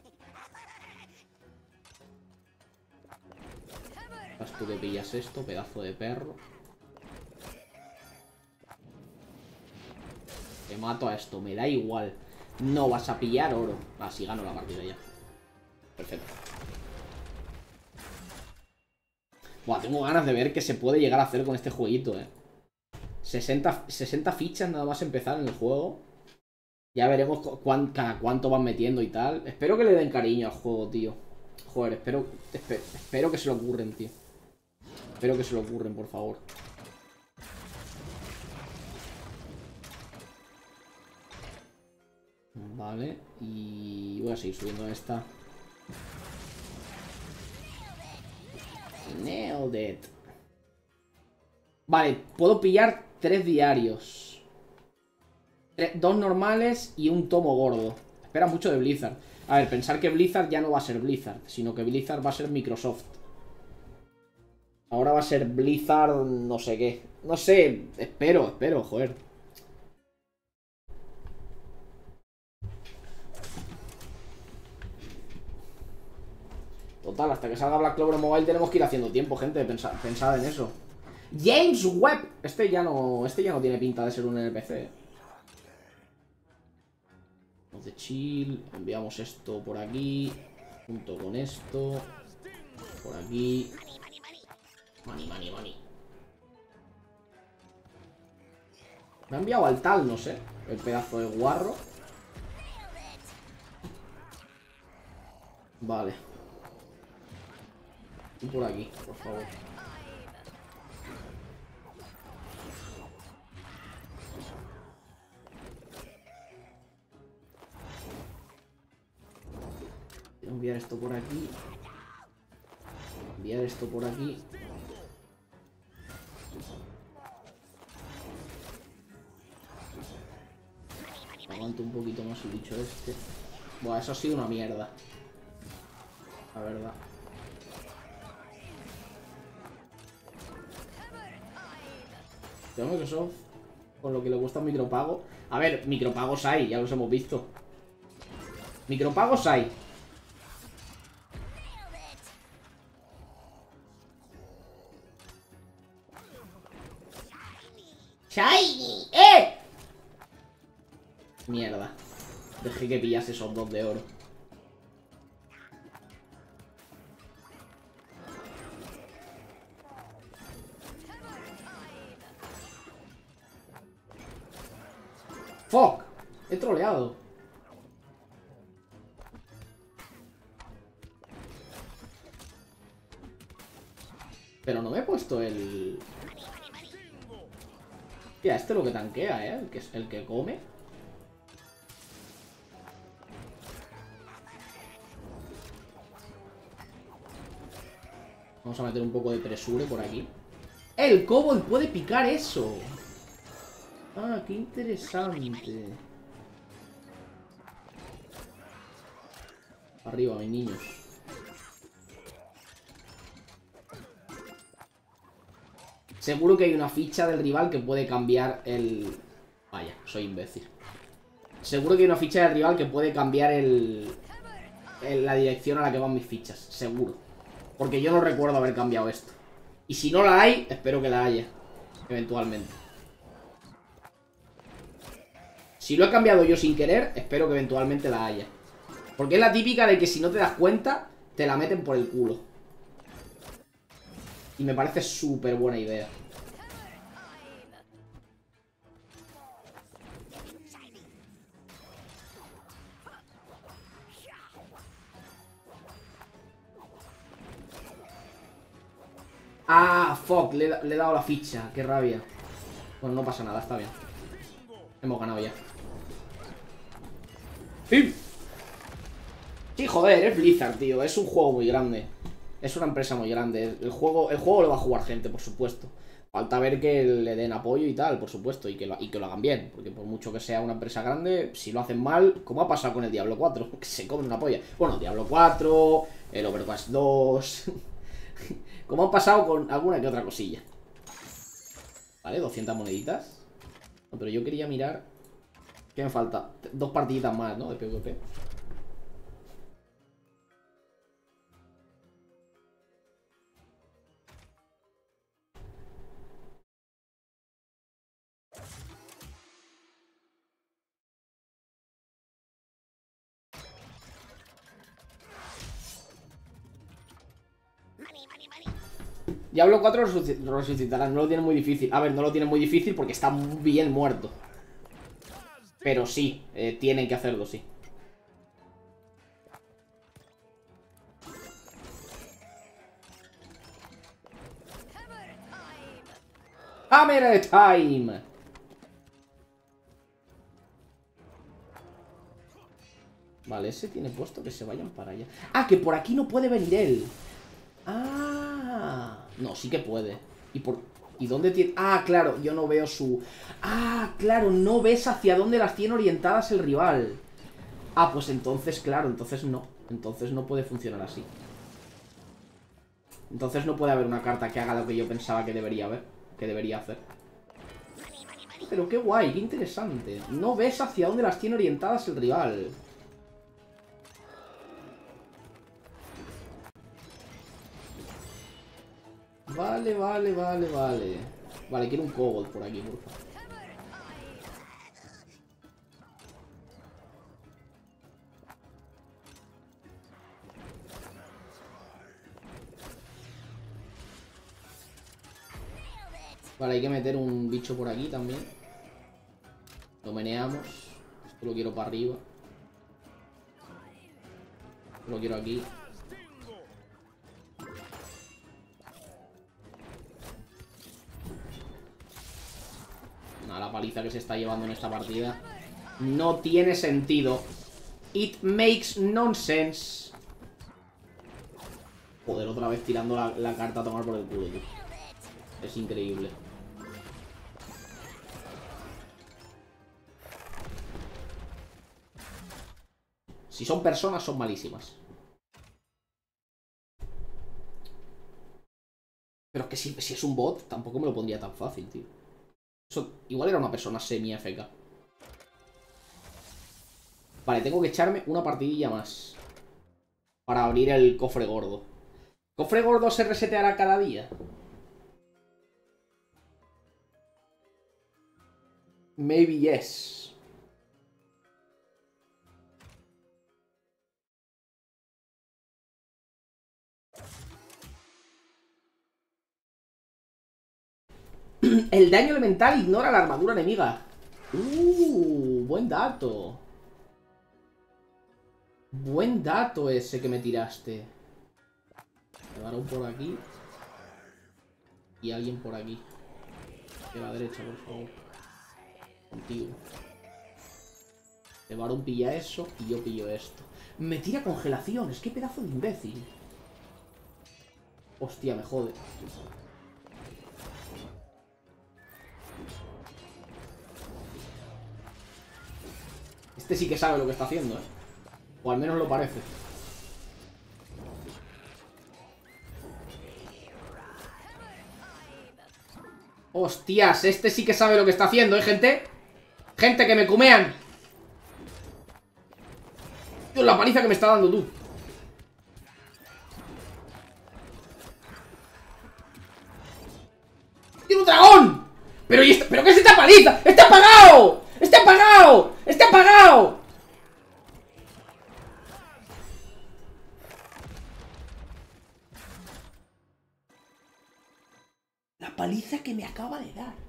Vas tú que pillas esto, pedazo de perro. Te mato a esto, me da igual. No vas a pillar oro. Así gano la partida ya. Perfecto. Buah, tengo ganas de ver qué se puede llegar a hacer con este jueguito, eh. sesenta, sesenta fichas nada más empezar en el juego. Ya veremos cuán, cada cuánto van metiendo y tal. Espero que le den cariño al juego, tío. Joder, espero, espero, espero que se lo ocurren, tío. Espero que se lo ocurren, por favor. Vale, y voy a seguir subiendo esta. Nailed it. Vale, puedo pillar tres diarios. Tres, dos normales y un tomo gordo. Espera mucho de Blizzard. A ver, pensar que Blizzard ya no va a ser Blizzard, sino que Blizzard va a ser Microsoft. Ahora va a ser Blizzard no sé qué. No sé, espero, espero, joder. Total, hasta que salga Black Clover Mobile tenemos que ir haciendo tiempo, gente. Pensad, pensad en eso. James Webb. Este ya no. Este ya no tiene pinta de ser un N P C. De chill. Enviamos esto por aquí. Junto con esto. Por aquí. Money, money, money. Me ha enviado al tal, no sé. El pedazo de guarro. Vale. Y por aquí, por favor. Voy a enviar esto por aquí. Enviar esto por aquí. Aguanto un poquito más el bicho este. Buah, eso ha sido una mierda. La verdad. Tengo Microsoft con lo que le gusta un micropago. A ver, micropagos hay, ya los hemos visto. Micropagos hay. ¡Shiny! ¡Eh! Mierda. Dejé que pillase esos dos de oro. Pero no me he puesto el... Tía, este es lo que tanquea, ¿eh? El que, el que come. Vamos a meter un poco de presure por aquí. ¡El Kobold puede picar eso! Ah, qué interesante. Arriba, mis niños. Seguro que hay una ficha del rival que puede cambiar el... Vaya, soy imbécil. Seguro que hay una ficha del rival que puede cambiar el... el... la dirección a la que van mis fichas. Seguro. Porque yo no recuerdo haber cambiado esto. Y si no la hay, espero que la haya. Eventualmente. Si lo he cambiado yo sin querer, espero que eventualmente la haya. Porque es la típica de que si no te das cuenta, te la meten por el culo. Y me parece súper buena idea. Ah, fuck, le, le he dado la ficha. Qué rabia. Bueno, no pasa nada, está bien. Hemos ganado ya. ¡Sí! Sí, joder, es Blizzard, tío. Es un juego muy grande. Es una empresa muy grande. El juego, el juego lo va a jugar gente, por supuesto. Falta ver que le den apoyo y tal, por supuesto. Y que, lo, y que lo hagan bien. Porque por mucho que sea una empresa grande, si lo hacen mal, como ha pasado con el Diablo cuatro, que se comen una polla. Bueno, Diablo cuatro, el Overwatch dos... como han pasado con alguna que otra cosilla. Vale, doscientas moneditas. No, pero yo quería mirar... ¿Qué me falta? Dos partiditas más, ¿no? De PvP. Diablo cuatro lo resucitarán, no lo tiene muy difícil. A ver, no lo tiene muy difícil porque está muy bien muerto. Pero sí, eh, tienen que hacerlo, sí. Hammer time. Vale, ese tiene puesto que se vayan para allá. Ah, que por aquí no puede venir él. Ah, no, sí que puede. ¿Y por y dónde tiene? Ah, claro, yo no veo su... Ah, claro, no ves hacia dónde las tiene orientadas el rival. Ah, pues entonces, claro, entonces no. Entonces no puede funcionar así. Entonces no puede haber una carta que haga lo que yo pensaba que debería haber. Que debería hacer. Pero qué guay, qué interesante. No ves hacia dónde las tiene orientadas el rival. Vale, vale, vale, vale. Vale, quiero un Kobold por aquí, por favor. Vale, hay que meter un bicho por aquí también. Lo meneamos. Esto lo quiero para arriba. Esto lo quiero aquí. Nada, la paliza que se está llevando en esta partida no tiene sentido. It makes nonsense. Joder, otra vez tirando la, la carta a tomar por el culo, tío. Es increíble. Si son personas, son malísimas. Pero es que si, si es un bot, tampoco me lo pondría tan fácil, tío. Eso igual era una persona semi-F K. Vale, tengo que echarme una partidilla más para abrir el cofre gordo. ¿Cofre gordo se reseteará cada día? Maybe yes. El daño elemental ignora la armadura enemiga. Uh, buen dato. Buen dato ese que me tiraste. Llevaron por aquí. Y alguien por aquí. De la derecha, por favor. Contigo. El varón pilla eso y yo pillo esto. Me tira congelaciones. ¡Qué pedazo de imbécil! Hostia, me jode. Este sí que sabe lo que está haciendo, ¿eh? O al menos lo parece. Hostias, este sí que sabe lo que está haciendo, ¿eh, gente? Gente, que me cumean. Dios, la paliza que me está dando tú. ¡Tiene un dragón! ¿Pero, y esta, ¿pero qué es esta paliza? ¡Está apagado! ¡Está apagado! ¡Está apagado! La paliza que me acaba de dar.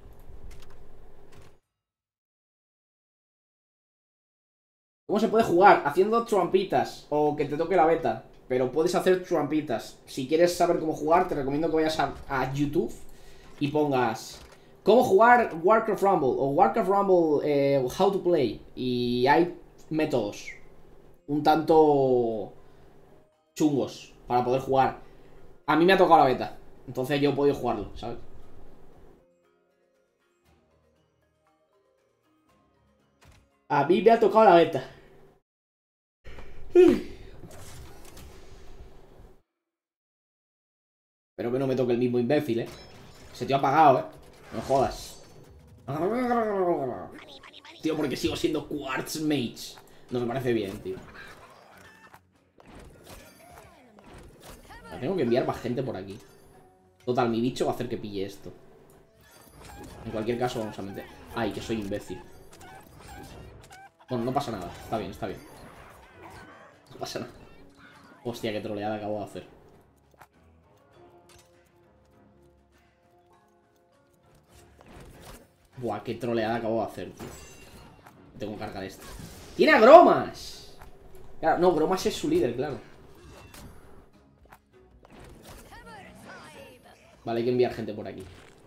¿Cómo se puede jugar? Haciendo trampitas. O que te toque la beta. Pero puedes hacer trampitas. Si quieres saber cómo jugar, te recomiendo que vayas a, a YouTube y pongas cómo jugar Warcraft Rumble o Warcraft Rumble eh, How to Play. Y hay métodos un tanto chungos para poder jugar. A mí me ha tocado la beta, entonces yo he podido jugarlo, ¿sabes? A mí me ha tocado la beta. Espero que no me toque el mismo imbécil, ¿eh? Se te ha apagado, ¿eh? No jodas. Tío, porque sigo siendo Quartz Mage. No me parece bien, tío. Tengo que enviar más gente por aquí. Total, mi bicho va a hacer que pille esto. En cualquier caso, vamos a meter... Ay, que soy imbécil. Bueno, no pasa nada. Está bien, está bien. No pasa nada. Hostia, qué troleada acabo de hacer. Buah, qué troleada acabo de hacer, tío. Tengo que cargar esto. ¡Tiene a Gromas! Claro, no, Gromas es su líder, claro. Vale, hay que enviar gente por aquí.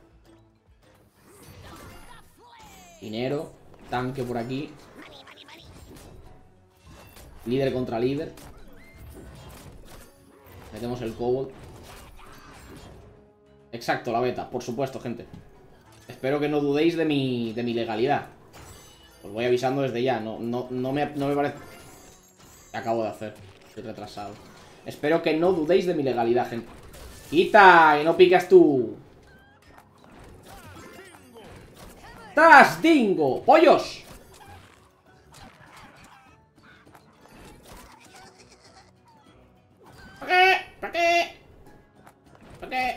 Dinero. Tanque por aquí. Líder contra líder. Metemos el Kobold. Exacto, la beta, por supuesto, gente. Espero que no dudéis de mi, de mi legalidad. Os voy avisando desde ya. No, no, no, me, no me parece... ¿Qué acabo de hacer? Estoy retrasado. Espero que no dudéis de mi legalidad, gente. ¡Quita! ¡Que no picas tú! ¡Tas, dingo! ¡Pollos! ¿Para qué? ¿Para qué? ¿Para qué?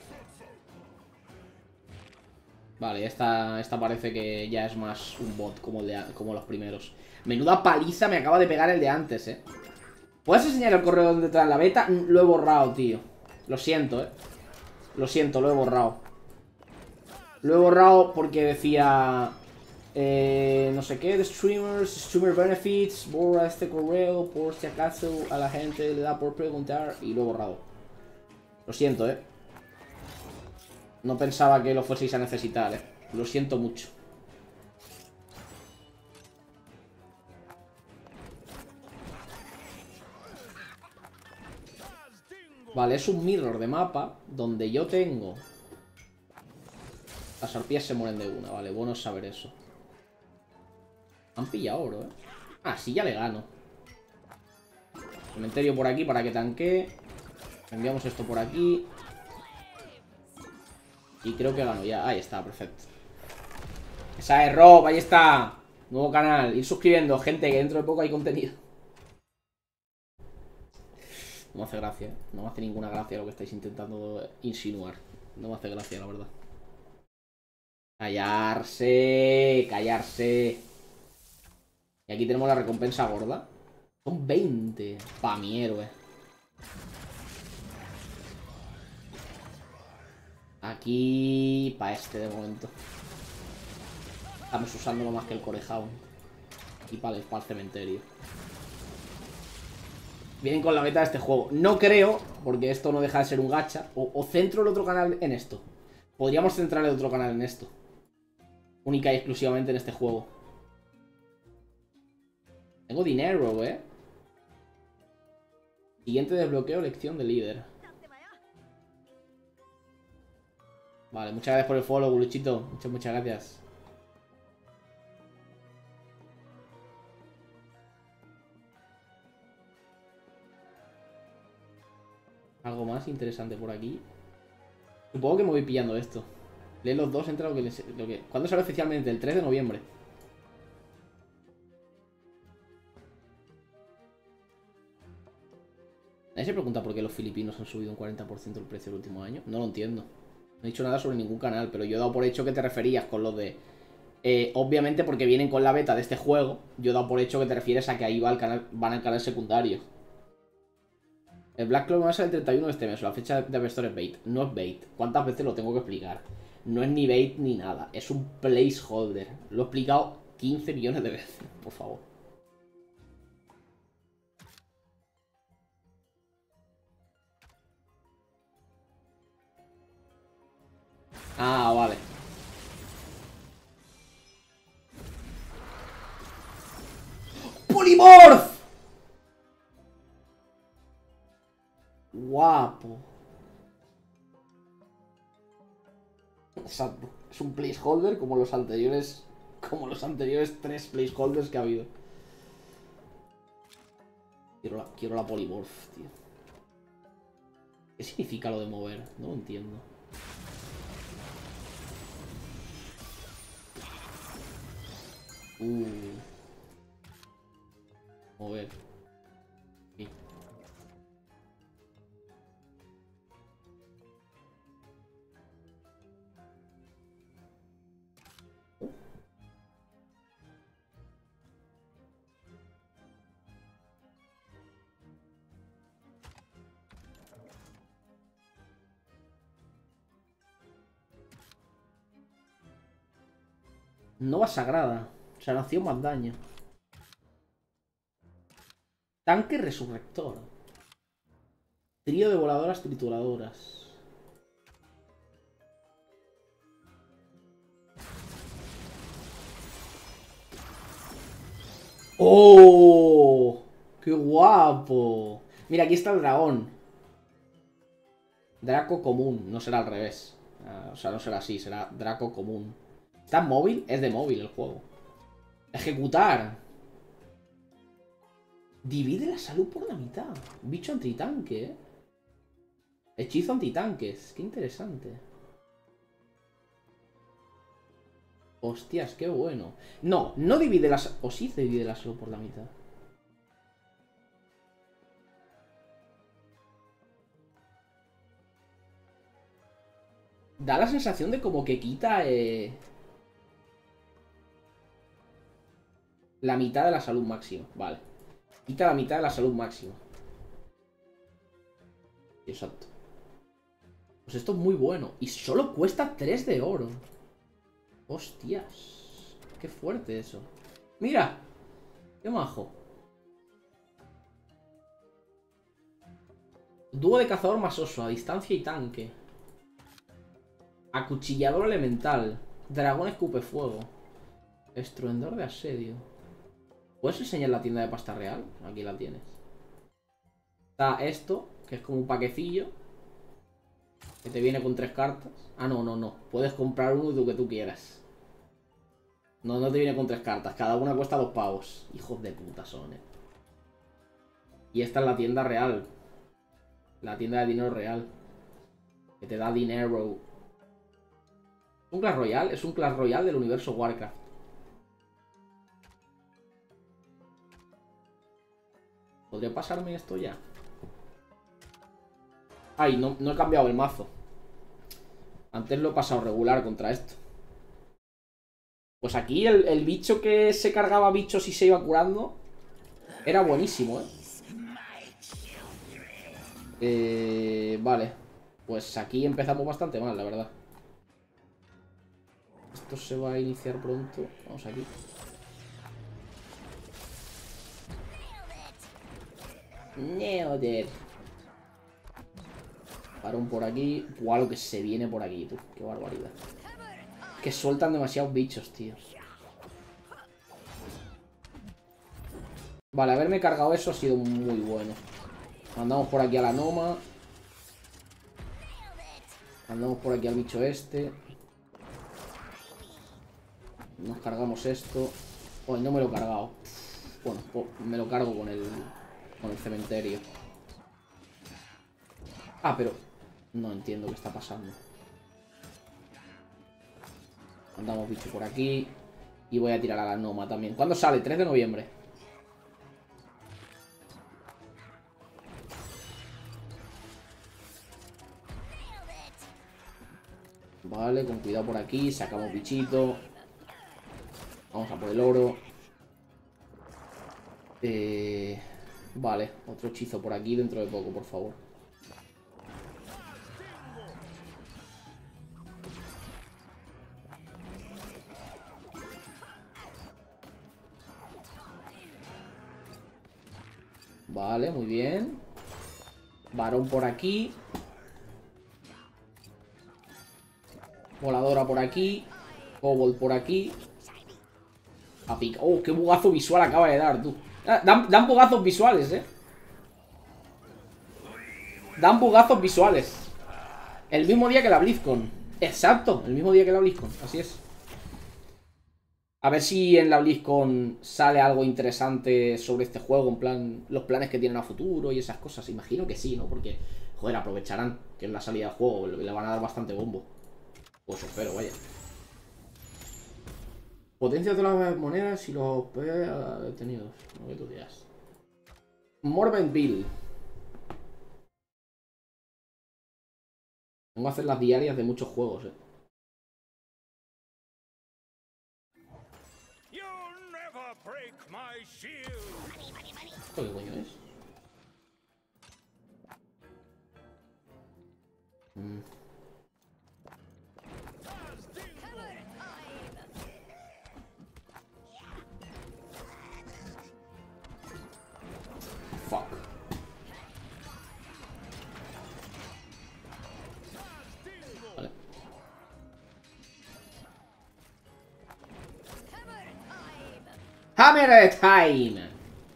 Vale, esta, esta parece que ya es más un bot como, el de, como los primeros. Menuda paliza me acaba de pegar el de antes, eh. ¿Puedes enseñar el correo donde trae la beta? Lo he borrado, tío. Lo siento, eh. Lo siento, lo he borrado. Lo he borrado porque decía... Eh, no sé qué, de streamers, streamer benefits. Borra este correo por si acaso a la gente le da por preguntar. Y lo he borrado. Lo siento, eh. No pensaba que lo fueseis a necesitar, eh. Lo siento mucho. Vale, es un mirror de mapa donde yo tengo... Las arpías se mueren de una, vale, bueno saber eso. Han pillado oro, eh. Ah, sí, ya le gano. Cementerio por aquí para que tanquee. Enviamos esto por aquí. Y creo que gano ya. Ahí está, perfecto. Esa es Rob, ahí está. Nuevo canal. Ir suscribiendo, gente, que dentro de poco hay contenido. No me hace gracia, ¿eh? No me hace ninguna gracia lo que estáis intentando insinuar. No me hace gracia, la verdad. Callarse, callarse. Y aquí tenemos la recompensa gorda. Son veinte. Pa' mi héroe. Aquí... Pa' este de momento. Estamos usándolo más que el Corehound. Y para el, para el cementerio. Vienen con la beta de este juego. No creo, porque esto no deja de ser un gacha. O, o centro el otro canal en esto. Podríamos centrar el otro canal en esto. Única y exclusivamente en este juego. Tengo dinero, eh. Siguiente desbloqueo, elección de líder. Vale, muchas gracias por el follow, Guluchito. Muchas, muchas gracias. Algo más interesante por aquí. Supongo que me voy pillando esto. Lee los dos, entra lo que... Les, lo que... ¿Cuándo sale oficialmente? El tres de noviembre. Nadie se pregunta por qué los filipinos han subido un cuarenta por ciento el precio el último año. No lo entiendo. No he dicho nada sobre ningún canal, pero yo he dado por hecho que te referías con lo de... Eh, obviamente porque vienen con la beta de este juego, yo he dado por hecho que te refieres a que ahí va al canal, van al canal secundario. El Black Clover va a ser el treinta y uno de este mes, la fecha de App Store es bait. No es bait. ¿Cuántas veces lo tengo que explicar? No es ni bait ni nada, es un placeholder. Lo he explicado quince millones de veces, por favor. Ah, vale. ¡Polymorph! Guapo. Exacto. Es un placeholder como los anteriores. Como los anteriores tres placeholders que ha habido. Quiero la, quiero la Polymorph, tío. ¿Qué significa lo de mover? No lo entiendo. Uh. Mover. Sí. Nova sagrada. Sanación más daño. Tanque resurrector. Trío de voladoras trituradoras. ¡Oh! ¡Qué guapo! Mira, aquí está el dragón. Draco común, no será al revés. Uh, o sea, no será así, será Draco común. ¿Está en móvil? Es de móvil el juego. Ejecutar. Divide la salud por la mitad. Bicho antitanque, ¿eh? Hechizo antitanques. Qué interesante. Hostias, qué bueno. No, no divide la salud. O sí divide la salud por la mitad. Da la sensación de como que quita... Eh... La mitad de la salud máxima. Vale. Quita la mitad de la salud máxima. Exacto. Pues esto es muy bueno. Y solo cuesta tres de oro. Hostias. Qué fuerte eso. Mira. Qué majo. Dúo de cazador más oso. A distancia y tanque. Acuchillador elemental. Dragón escupe fuego. Estruendor de asedio. ¿Puedes enseñar la tienda de pasta real? Aquí la tienes. Está esto, que es como un paquecillo. Que te viene con tres cartas. Ah, no, no, no. Puedes comprar uno de lo que tú quieras. No, no te viene con tres cartas. Cada una cuesta dos pavos. Hijos de puta son, eh. Y esta es la tienda real. La tienda de dinero real. Que te da dinero. ¿Un Clash Royale? Es un Clash Royale del universo Warcraft. ¿Podría pasarme esto ya? Ay, no, no he cambiado el mazo. Antes lo he pasado regular contra esto. Pues aquí el, el bicho que se cargaba bichos y se iba curando era buenísimo, ¿eh? Eh, vale. Pues aquí empezamos bastante mal, la verdad. Esto se va a iniciar pronto. Vamos aquí. Nailed it. Varón por aquí. Buah, lo que se viene por aquí, tú. Qué barbaridad. Que sueltan demasiados bichos, tío. Vale, haberme cargado eso ha sido muy bueno. Mandamos por aquí a la Noma. Mandamos por aquí al bicho este. Nos cargamos esto. Uy, no me lo he cargado. Bueno, pues me lo cargo con el, con el cementerio. Ah, pero no entiendo qué está pasando. Mandamos bicho por aquí. Y voy a tirar a la Noma también. ¿Cuándo sale? tres de noviembre. Vale, con cuidado por aquí. Sacamos bichito. Vamos a por el oro. Eh, vale, otro hechizo por aquí dentro de poco, por favor. Vale, muy bien. Varón por aquí. Voladora por aquí. Kobold por aquí. A pica. Oh, qué bugazo visual acaba de dar, tú. Ah, dan, dan bugazos visuales, eh. Dan bugazos visuales. El mismo día que la BlizzCon. Exacto, el mismo día que la BlizzCon. Así es. A ver si en la BlizzCon sale algo interesante sobre este juego. En plan, los planes que tienen a futuro y esas cosas. Imagino que sí, ¿no? Porque, joder, aprovecharán que es la salida del juego. Le van a dar bastante bombo. Pues espero, vaya. Potencia de las monedas y los detenidos. No que tú digas. Morventville. Tengo que hacer las diarias de muchos juegos, eh. ¿Esto qué coño es? Mm. Fuck. Vale. Hammer time.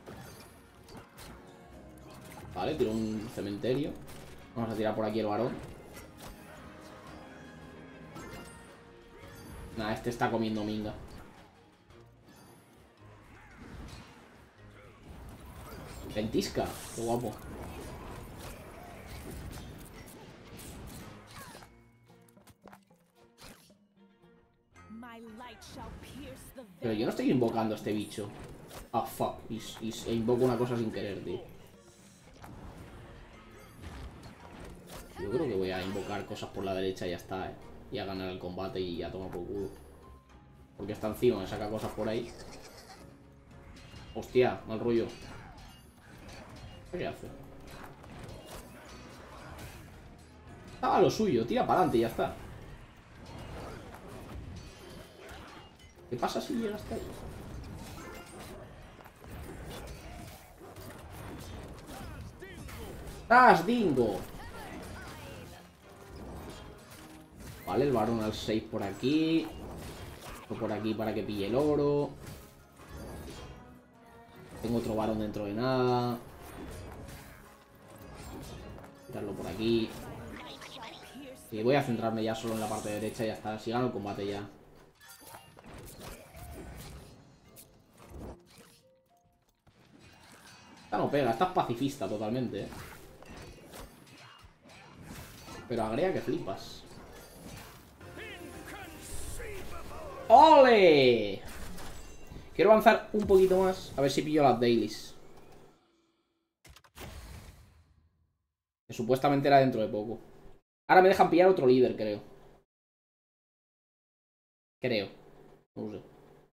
Vale, tiro un cementerio. Vamos a tirar por aquí el varón. Nah, este está comiendo minga. Ventisca, qué guapo. Pero yo no estoy invocando a este bicho. Ah, fuck. Y, y, e invoco una cosa sin querer, tío. Yo creo que voy a invocar cosas por la derecha y ya está, eh. Y a ganar el combate y a tomar por culo. Porque está encima, me saca cosas por ahí. Hostia, mal rollo. ¿Qué hace? Estaba lo suyo, tira para adelante y ya está. ¿Qué pasa si llega hasta ahí? ¡Tas, dingo! Vale, el varón al seis por aquí. Esto por aquí para que pille el oro. Tengo otro varón dentro de nada. Quitarlo por aquí. Y voy a centrarme ya solo en la parte derecha y ya está. Si gano el combate ya. Esta no pega, esta es pacifista totalmente, eh. Pero agrega que flipas. ¡Ole! Quiero avanzar un poquito más. A ver si pillo las dailies. Que supuestamente era dentro de poco. Ahora me dejan pillar otro líder, creo. Creo. No sé.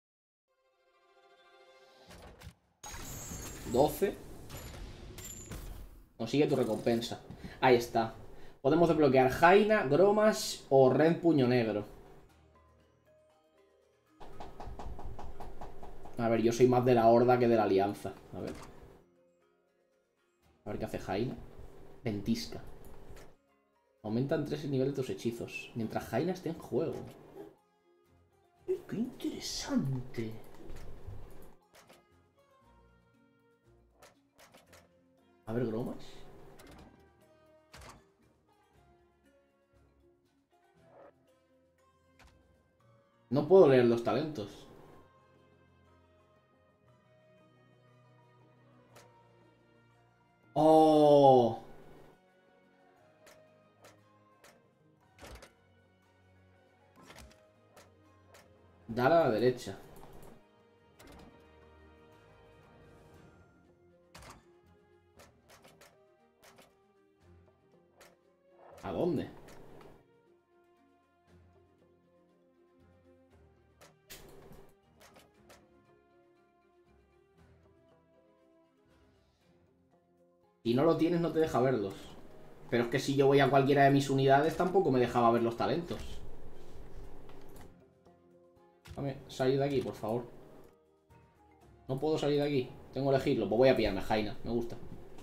doce. Consigue tu recompensa. Ahí está. Podemos desbloquear Jaina, Gromas o Ren Puño Negro. A ver, yo soy más de la Horda que de la Alianza. A ver. A ver qué hace Jaina. Ventisca. Aumentan tres el nivel de tus hechizos. Mientras Jaina esté en juego. ¡Qué interesante! A ver, Gromas. No puedo leer los talentos. ¡Oh! Dale a la derecha. ¿A dónde? Si no lo tienes no te deja verlos. Pero es que si yo voy a cualquiera de mis unidades tampoco me dejaba ver los talentos. Déjame salir de aquí, por favor. No puedo salir de aquí. Tengo que elegirlo. Pues voy a pillarme Jaina. Me gusta.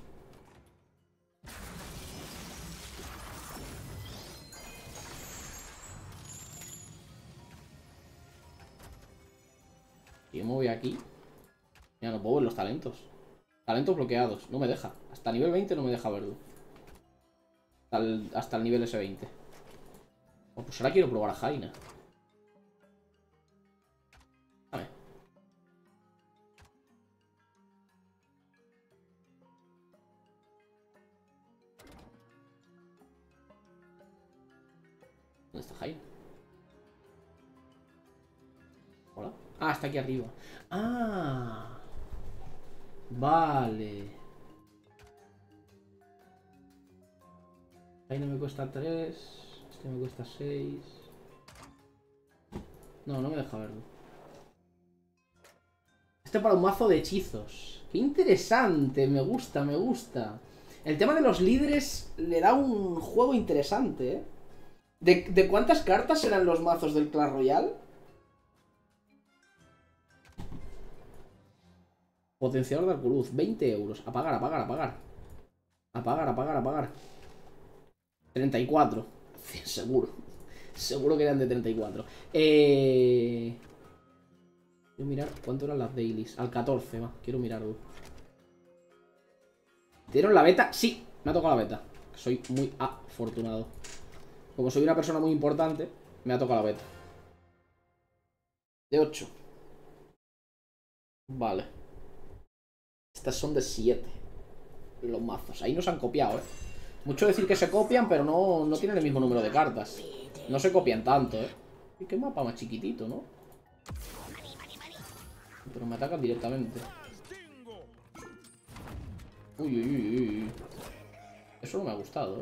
Yo me voy aquí. Ya no puedo ver los talentos. Talentos bloqueados. No me deja. Hasta nivel veinte no me deja verlo. Hasta el, hasta el nivel ese veinte. Oh, pues ahora quiero probar a Jaina. A ver. ¿Dónde está Jaina? Hola. Ah, está aquí arriba. Ah. Vale. Jaina me cuesta tres. Este me cuesta seis. No, no me deja verlo. Este para un mazo de hechizos. Qué interesante, me gusta, me gusta. El tema de los líderes le da un juego interesante, ¿eh? ¿De, de cuántas cartas eran los mazos del Clash Royale? Potenciador de Arculuz, veinte euros. Apagar, apagar, apagar. Apagar, apagar, apagar. treinta y cuatro. Seguro. Seguro que eran de treinta y cuatro. Eh... Quiero mirar cuánto eran las dailies. Al catorce, va. Quiero mirarlo. ¿Dieron la beta? Sí, me ha tocado la beta. Soy muy afortunado. Como soy una persona muy importante, me ha tocado la beta. De ocho. Vale. Estas son de siete. Los mazos. Ahí nos han copiado, eh. Mucho decir que se copian, pero no, no tienen el mismo número de cartas. No se copian tanto, eh. Y qué mapa más chiquitito, ¿no? Pero me atacan directamente. Uy, uy, uy, uy. Eso no me ha gustado, eh.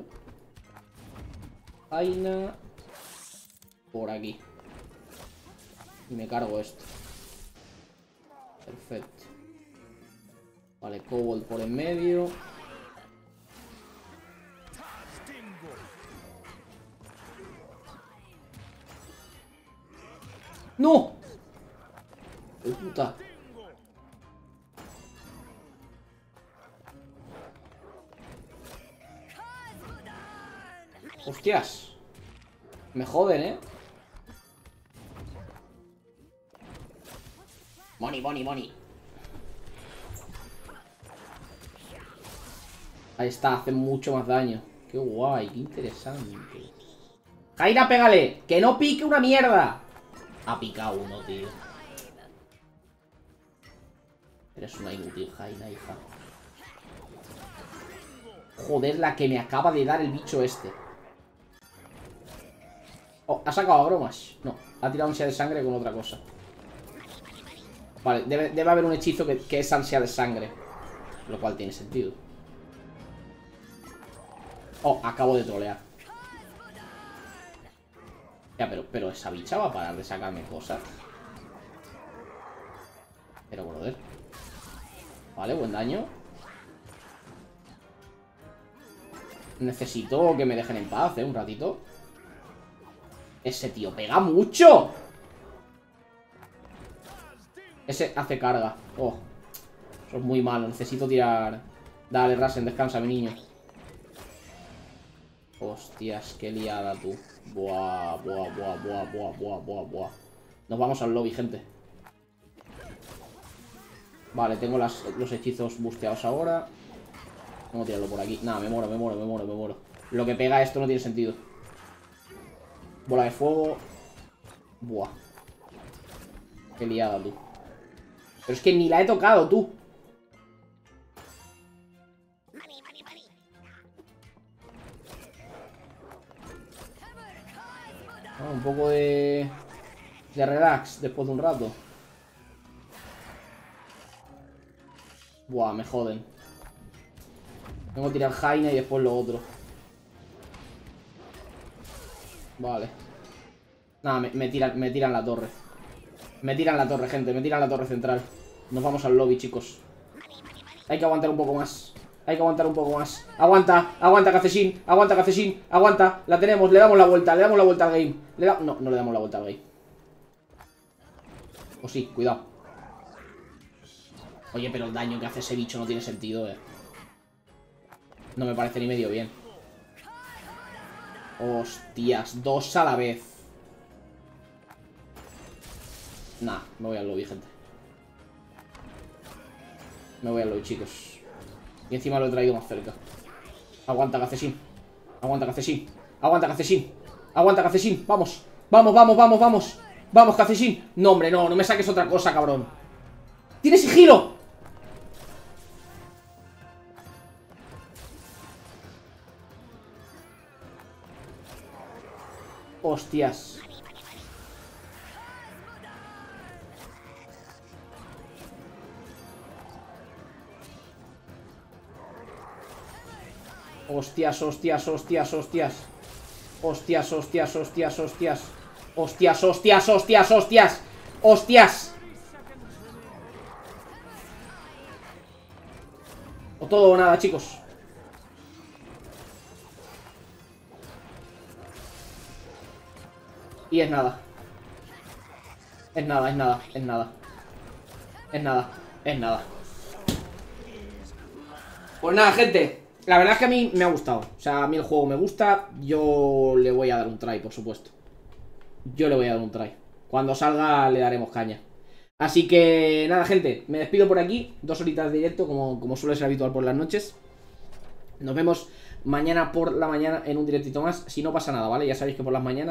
Jaina. Por aquí. Y me cargo esto. Perfecto. Vale, Kobold por en medio. ¡No! ¡Qué puta! ¡Hostias! Me joden, ¿eh? Money, money, money. Ahí está, hace mucho más daño. Qué guay, qué interesante. Jaina, pégale. Que no pique una mierda. Ha picado uno, tío. Eres una inútil, Jaina, hija. Joder, la que me acaba de dar el bicho este. Oh, ¿ha sacado a bromas? No, ha tirado ansia de sangre con otra cosa. Vale, debe, debe haber un hechizo que, que es ansia de sangre. Lo cual tiene sentido. Oh, acabo de trolear. Ya, pero, pero esa bicha va a parar de sacarme cosas. Pero, brother. Vale, buen daño. Necesito que me dejen en paz, eh, un ratito. Ese tío pega mucho. Ese hace carga. Oh, eso es muy malo, necesito tirar. Dale, Rasen, descansa, mi niño. Hostias, qué liada, tú. Buah, buah, buah, buah, buah, buah, buah, buah. Nos vamos al lobby, gente. Vale, tengo las, los hechizos busteados ahora. Vamos a tirarlo por aquí. Nada, me muero, me muero, me muero, me muero. Lo que pega esto no tiene sentido. Bola de fuego. Buah. Qué liada, tú. Pero es que ni la he tocado, tú. Ah, un poco de... De relax después de un rato. Buah, me joden. Tengo que tirar Jaina y después lo otro. Vale. Nada, me, me, tiran, me tiran la torre. Me tiran la torre, gente. Me tiran la torre central. Nos vamos al lobby, chicos. Hay que aguantar un poco más. Hay que aguantar un poco más. Aguanta, aguanta, Cacesín. Aguanta, Cacesín. Aguanta. La tenemos. Le damos la vuelta. Le damos la vuelta al game. Le da... No, no le damos la vuelta al game. O sí, cuidado. Oye, pero el daño que hace ese bicho no tiene sentido, eh. No me parece ni medio bien. Hostias, dos a la vez. Nah, me voy al lobby, gente. Me voy al lobby, chicos. Y encima lo he traído más cerca. Aguanta, Cacesín. Aguanta, Cacesín. Aguanta, Cacesín. Aguanta, Cacesín. Vamos. Vamos, vamos, vamos, vamos. Vamos, Cacesín. No, hombre, no. No me saques otra cosa, cabrón. ¡Tiene sigilo! Hostias. Hostias, hostias, hostias, hostias. Hostias, hostias, hostias, hostias. Hostias, hostias, hostias, hostias. Hostias. O todo o nada, chicos. Y es nada. Es nada, es nada, es nada. Es nada, es nada. Pues nada, gente. La verdad es que a mí me ha gustado. O sea, a mí el juego me gusta. Yo le voy a dar un try, por supuesto. Yo le voy a dar un try. Cuando salga le daremos caña. Así que nada, gente. Me despido por aquí. Dos horitas de directo, como, como suele ser habitual por las noches. Nos vemos mañana por la mañana en un directito más. Si no pasa nada, ¿vale? Ya sabéis que por las mañanas